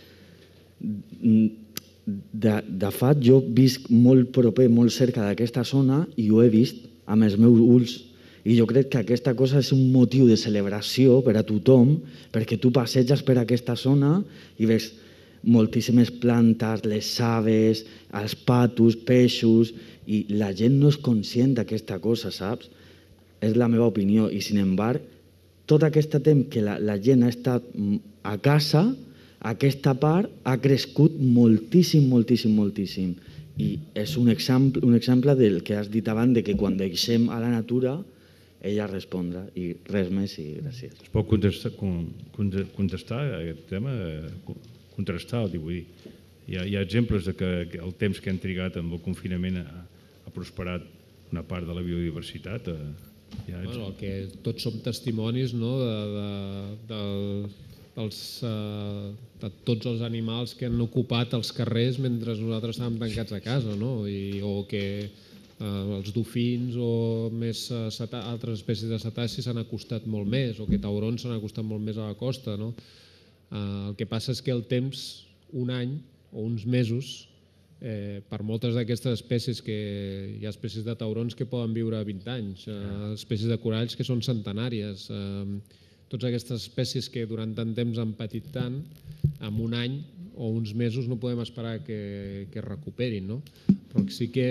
De, de fet, jo visc molt proper, molt cerca d'aquesta zona i ho he vist amb els meus ulls. I jo crec que aquesta cosa és un motiu de celebració per a tothom, perquè tu passeges per aquesta zona i veus moltíssimes plantes, les aves, els patos, peixos, i la gent no és conscient d'aquesta cosa, saps? És la meva opinió. I, sin embargo, tot aquest temps que la, la gent ha estat a casa, aquesta part ha crescut moltíssim, moltíssim, moltíssim. I és un exemple, un exemple del que has dit abans, de que quan deixem a la natura, ella respondrà. I res més i gràcies. Es pot contestar, contestar a aquest tema? Contrastar, vull dir. Hi ha, hi ha exemples de que el temps que hem trigat amb el confinament ha, ha prosperat una part de la biodiversitat. Ja ets... Bueno, el que tots som testimonis, no?, de, de, de, dels, uh, de tots els animals que han ocupat els carrers mentre nosaltres estàvem tancats a casa, no? I, o que uh, els dofins o més uh, cetà, altres espècies de cetacis s'han acostat molt més, o que taurons s'han acostat molt més a la costa, no? Uh, el que passa és que el temps, un any o uns mesos, Eh, per moltes d'aquestes espècies, que hi ha espècies de taurons que poden viure vint anys, eh, espècies de coralls que són centenàries, eh, totes aquestes espècies que durant tant temps han patit tant, en un any o uns mesos no podem esperar que, que es recuperin, no? Però sí que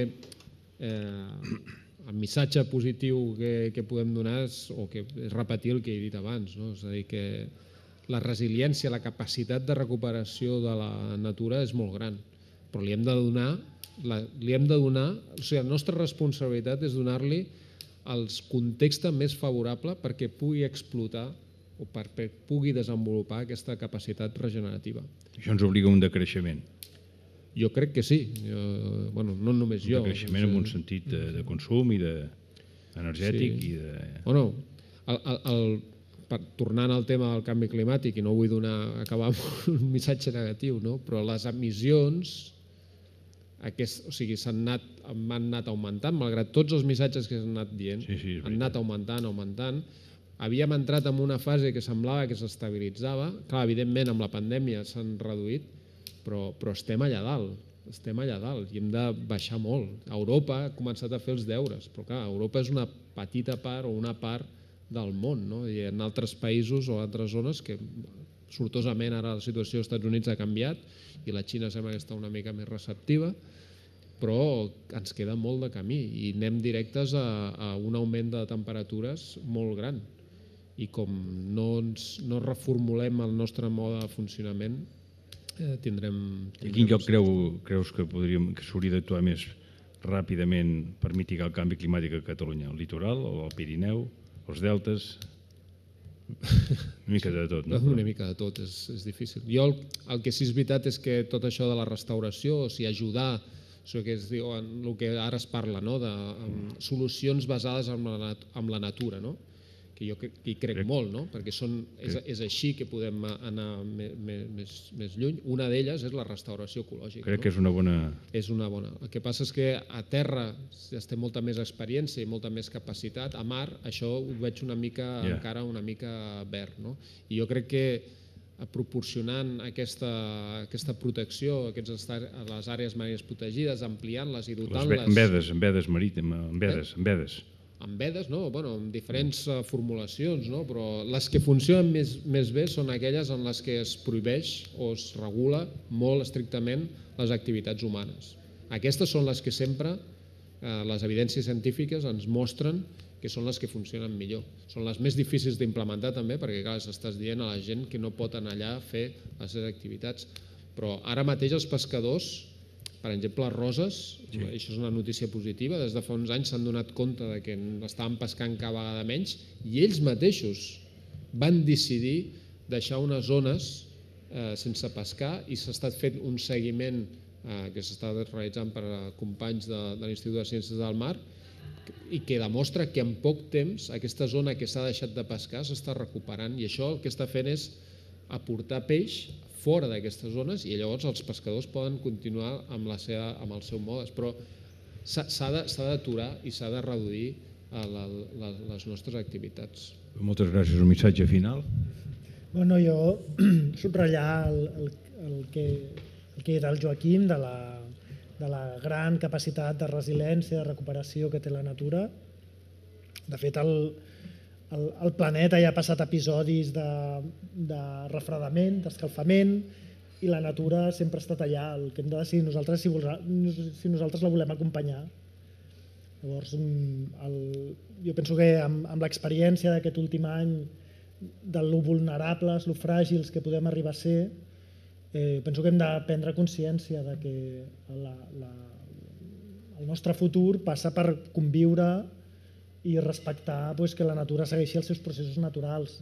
eh, el missatge positiu que, que podem donar és, o que és repetir el que he dit abans, no? És a dir, que la resiliència, la capacitat de recuperació de la natura és molt gran, però li hem de donar, la, li hem de donar, o sigui, la nostra responsabilitat és donar-li el context més favorable perquè pugui explotar o perquè pugui desenvolupar aquesta capacitat regenerativa. Això ens obliga a un decreixement. Jo crec que sí, jo, bueno, no només jo. Un decreixement en un sentit de, de consum i de energètic sí. i de... Bueno, el, el, el, per, tornant al tema del canvi climàtic, i no vull donar, acabar amb un missatge negatiu, no? Però les emissions Aquest, o sigui, s'han anat, han anat augmentant, malgrat tots els missatges que s'han anat dient, sí, sí, han anat augmentant, augmentant. Havíem entrat en una fase que semblava que s'estabilitzava. Clar, evidentment, amb la pandèmia s'han reduït, però, però estem allà dalt, estem allà dalt i hem de baixar molt. Europa ha començat a fer els deures, però clar, Europa és una petita part o una part del món, no? I en altres països o altres zones que sortosament ara la situació als Estats Units ha canviat i la Xina sembla que està una mica més receptiva, però ens queda molt de camí i anem directes a, a un augment de temperatures molt gran. I com no, ens, no reformulem el nostre mode de funcionament, eh, tindrem... I quin lloc creu, creus que, podríem, que s'hauria d'actuar més ràpidament per mitigar el canvi climàtic a Catalunya? El litoral o el Pirineu, els deltes? Una mica de tot, no? Una mica de tot, és, és difícil. Jo el, el que sí és veritat és que tot això de la restauració, o sigui, ajudar, això que es diu, en el que ara es parla, no? De um, solucions basades en la, en la natura, no? Que jo crec, hi crec, crec molt, no? Perquè són, és, és així que podem anar més, més, més lluny. Una d'elles és la restauració ecològica. Crec no? que és una bona... És una bona. El que passa és que a terra es té molta més experiència i molta més capacitat. A mar això ho veig una mica, yeah. encara una mica verd, no? I jo crec que proporcionant aquesta, aquesta protecció aquests, a les àrees marines protegides, ampliant-les i dotant-les... En vedes, en vedes marítimes, en vedes, en vedes. En vedes, no? Bueno, amb diferents uh, formulacions, no? Però les que funcionen més, més bé són aquelles en les que es prohibeix o es regula molt estrictament les activitats humanes. Aquestes són les que sempre eh, les evidències científiques ens mostren que són les que funcionen millor. Són les més difícils d'implementar també, perquè clar, s'estàs dient a la gent que no pot anar allà a fer les seves activitats. Però ara mateix els pescadors, per exemple, les roses, sí. Això és una notícia positiva, des de fa uns anys s'han donat compte de que estaven pescant cada vegada menys i ells mateixos van decidir deixar unes zones eh, sense pescar i s'ha estat fent un seguiment eh, que s'està realitzant per companys de, de l'Institut de Ciències del Mar i que demostra que en poc temps aquesta zona que s'ha deixat de pescar s'està recuperant i això el que està fent és aportar peix fora d'aquestes zones i llavors els pescadors poden continuar amb, la seva, amb el seu mode, però s'ha d'aturar i s'ha de reduir a la, la, les nostres activitats. Moltes gràcies. Un missatge final? Bueno, jo subratllar el, el, el, que, el que era el Joaquim de la, de la gran capacitat de resiliència, de recuperació que té la natura. De fet, el, el, el planeta ja ha passat episodis de, de refredament, d'escalfament, i la natura sempre ha estat allà. El que hem de decidir nosaltres si, vol, si nosaltres la volem acompanyar. Llavors, el, jo penso que amb, amb l'experiència d'aquest últim any de lo vulnerables, lo fràgils que podem arribar a ser, eh, penso que hem de prendre consciència de que la, la, el nostre futur passa per conviure i respectar pues, que la natura segueixi els seus processos naturals.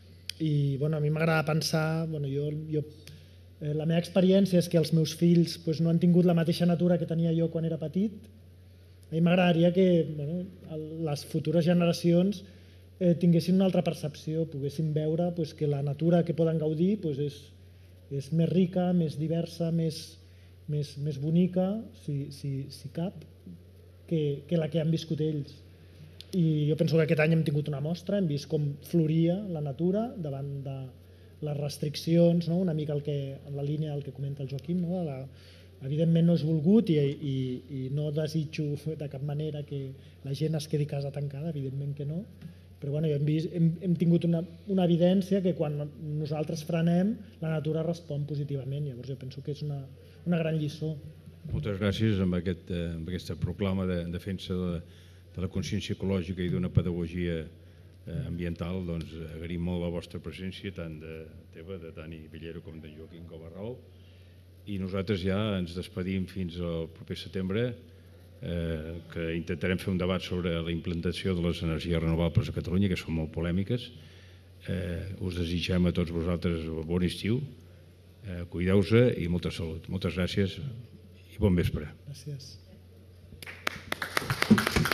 I bueno, a mi m'agrada pensar, bueno, jo, jo, eh, la meva experiència és que els meus fills pues, no han tingut la mateixa natura que tenia jo quan era petit. A mi m'agradaria que bueno, les futures generacions eh, tinguessin una altra percepció, poguessin veure pues, que la natura que poden gaudir pues, és, és més rica, més diversa, més, més, més bonica, si, si, si cap, que, que la que han viscut ells. I jo penso que aquest any hem tingut una mostra, hem vist com floria la natura davant de les restriccions, no? Una mica el que, en la línia del que comenta el Joaquim, no? La, evidentment no és volgut i, i, i no desitjo de cap manera que la gent es quedi a casa tancada, evidentment que no, però bueno, hem, vist, hem, hem tingut una, una evidència que quan nosaltres frenem la natura respon positivament, llavors jo penso que és una, una gran lliçó. Moltes gràcies amb, aquest, amb aquesta proclama de defensa de, de la consciència ecològica i d'una pedagogia ambiental. Doncs agraïm molt la vostra presència, tant de teva, de Dani Villero, com de Joaquim Gobarrol. I nosaltres ja ens despedim fins al proper setembre, eh, que intentarem fer un debat sobre la implantació de les energies renovables a Catalunya, que són molt polèmiques. Eh, us desitgem a tots vosaltres bon estiu, eh, cuideu-vos i molta salut. Moltes gràcies i bon vespre. Gràcies.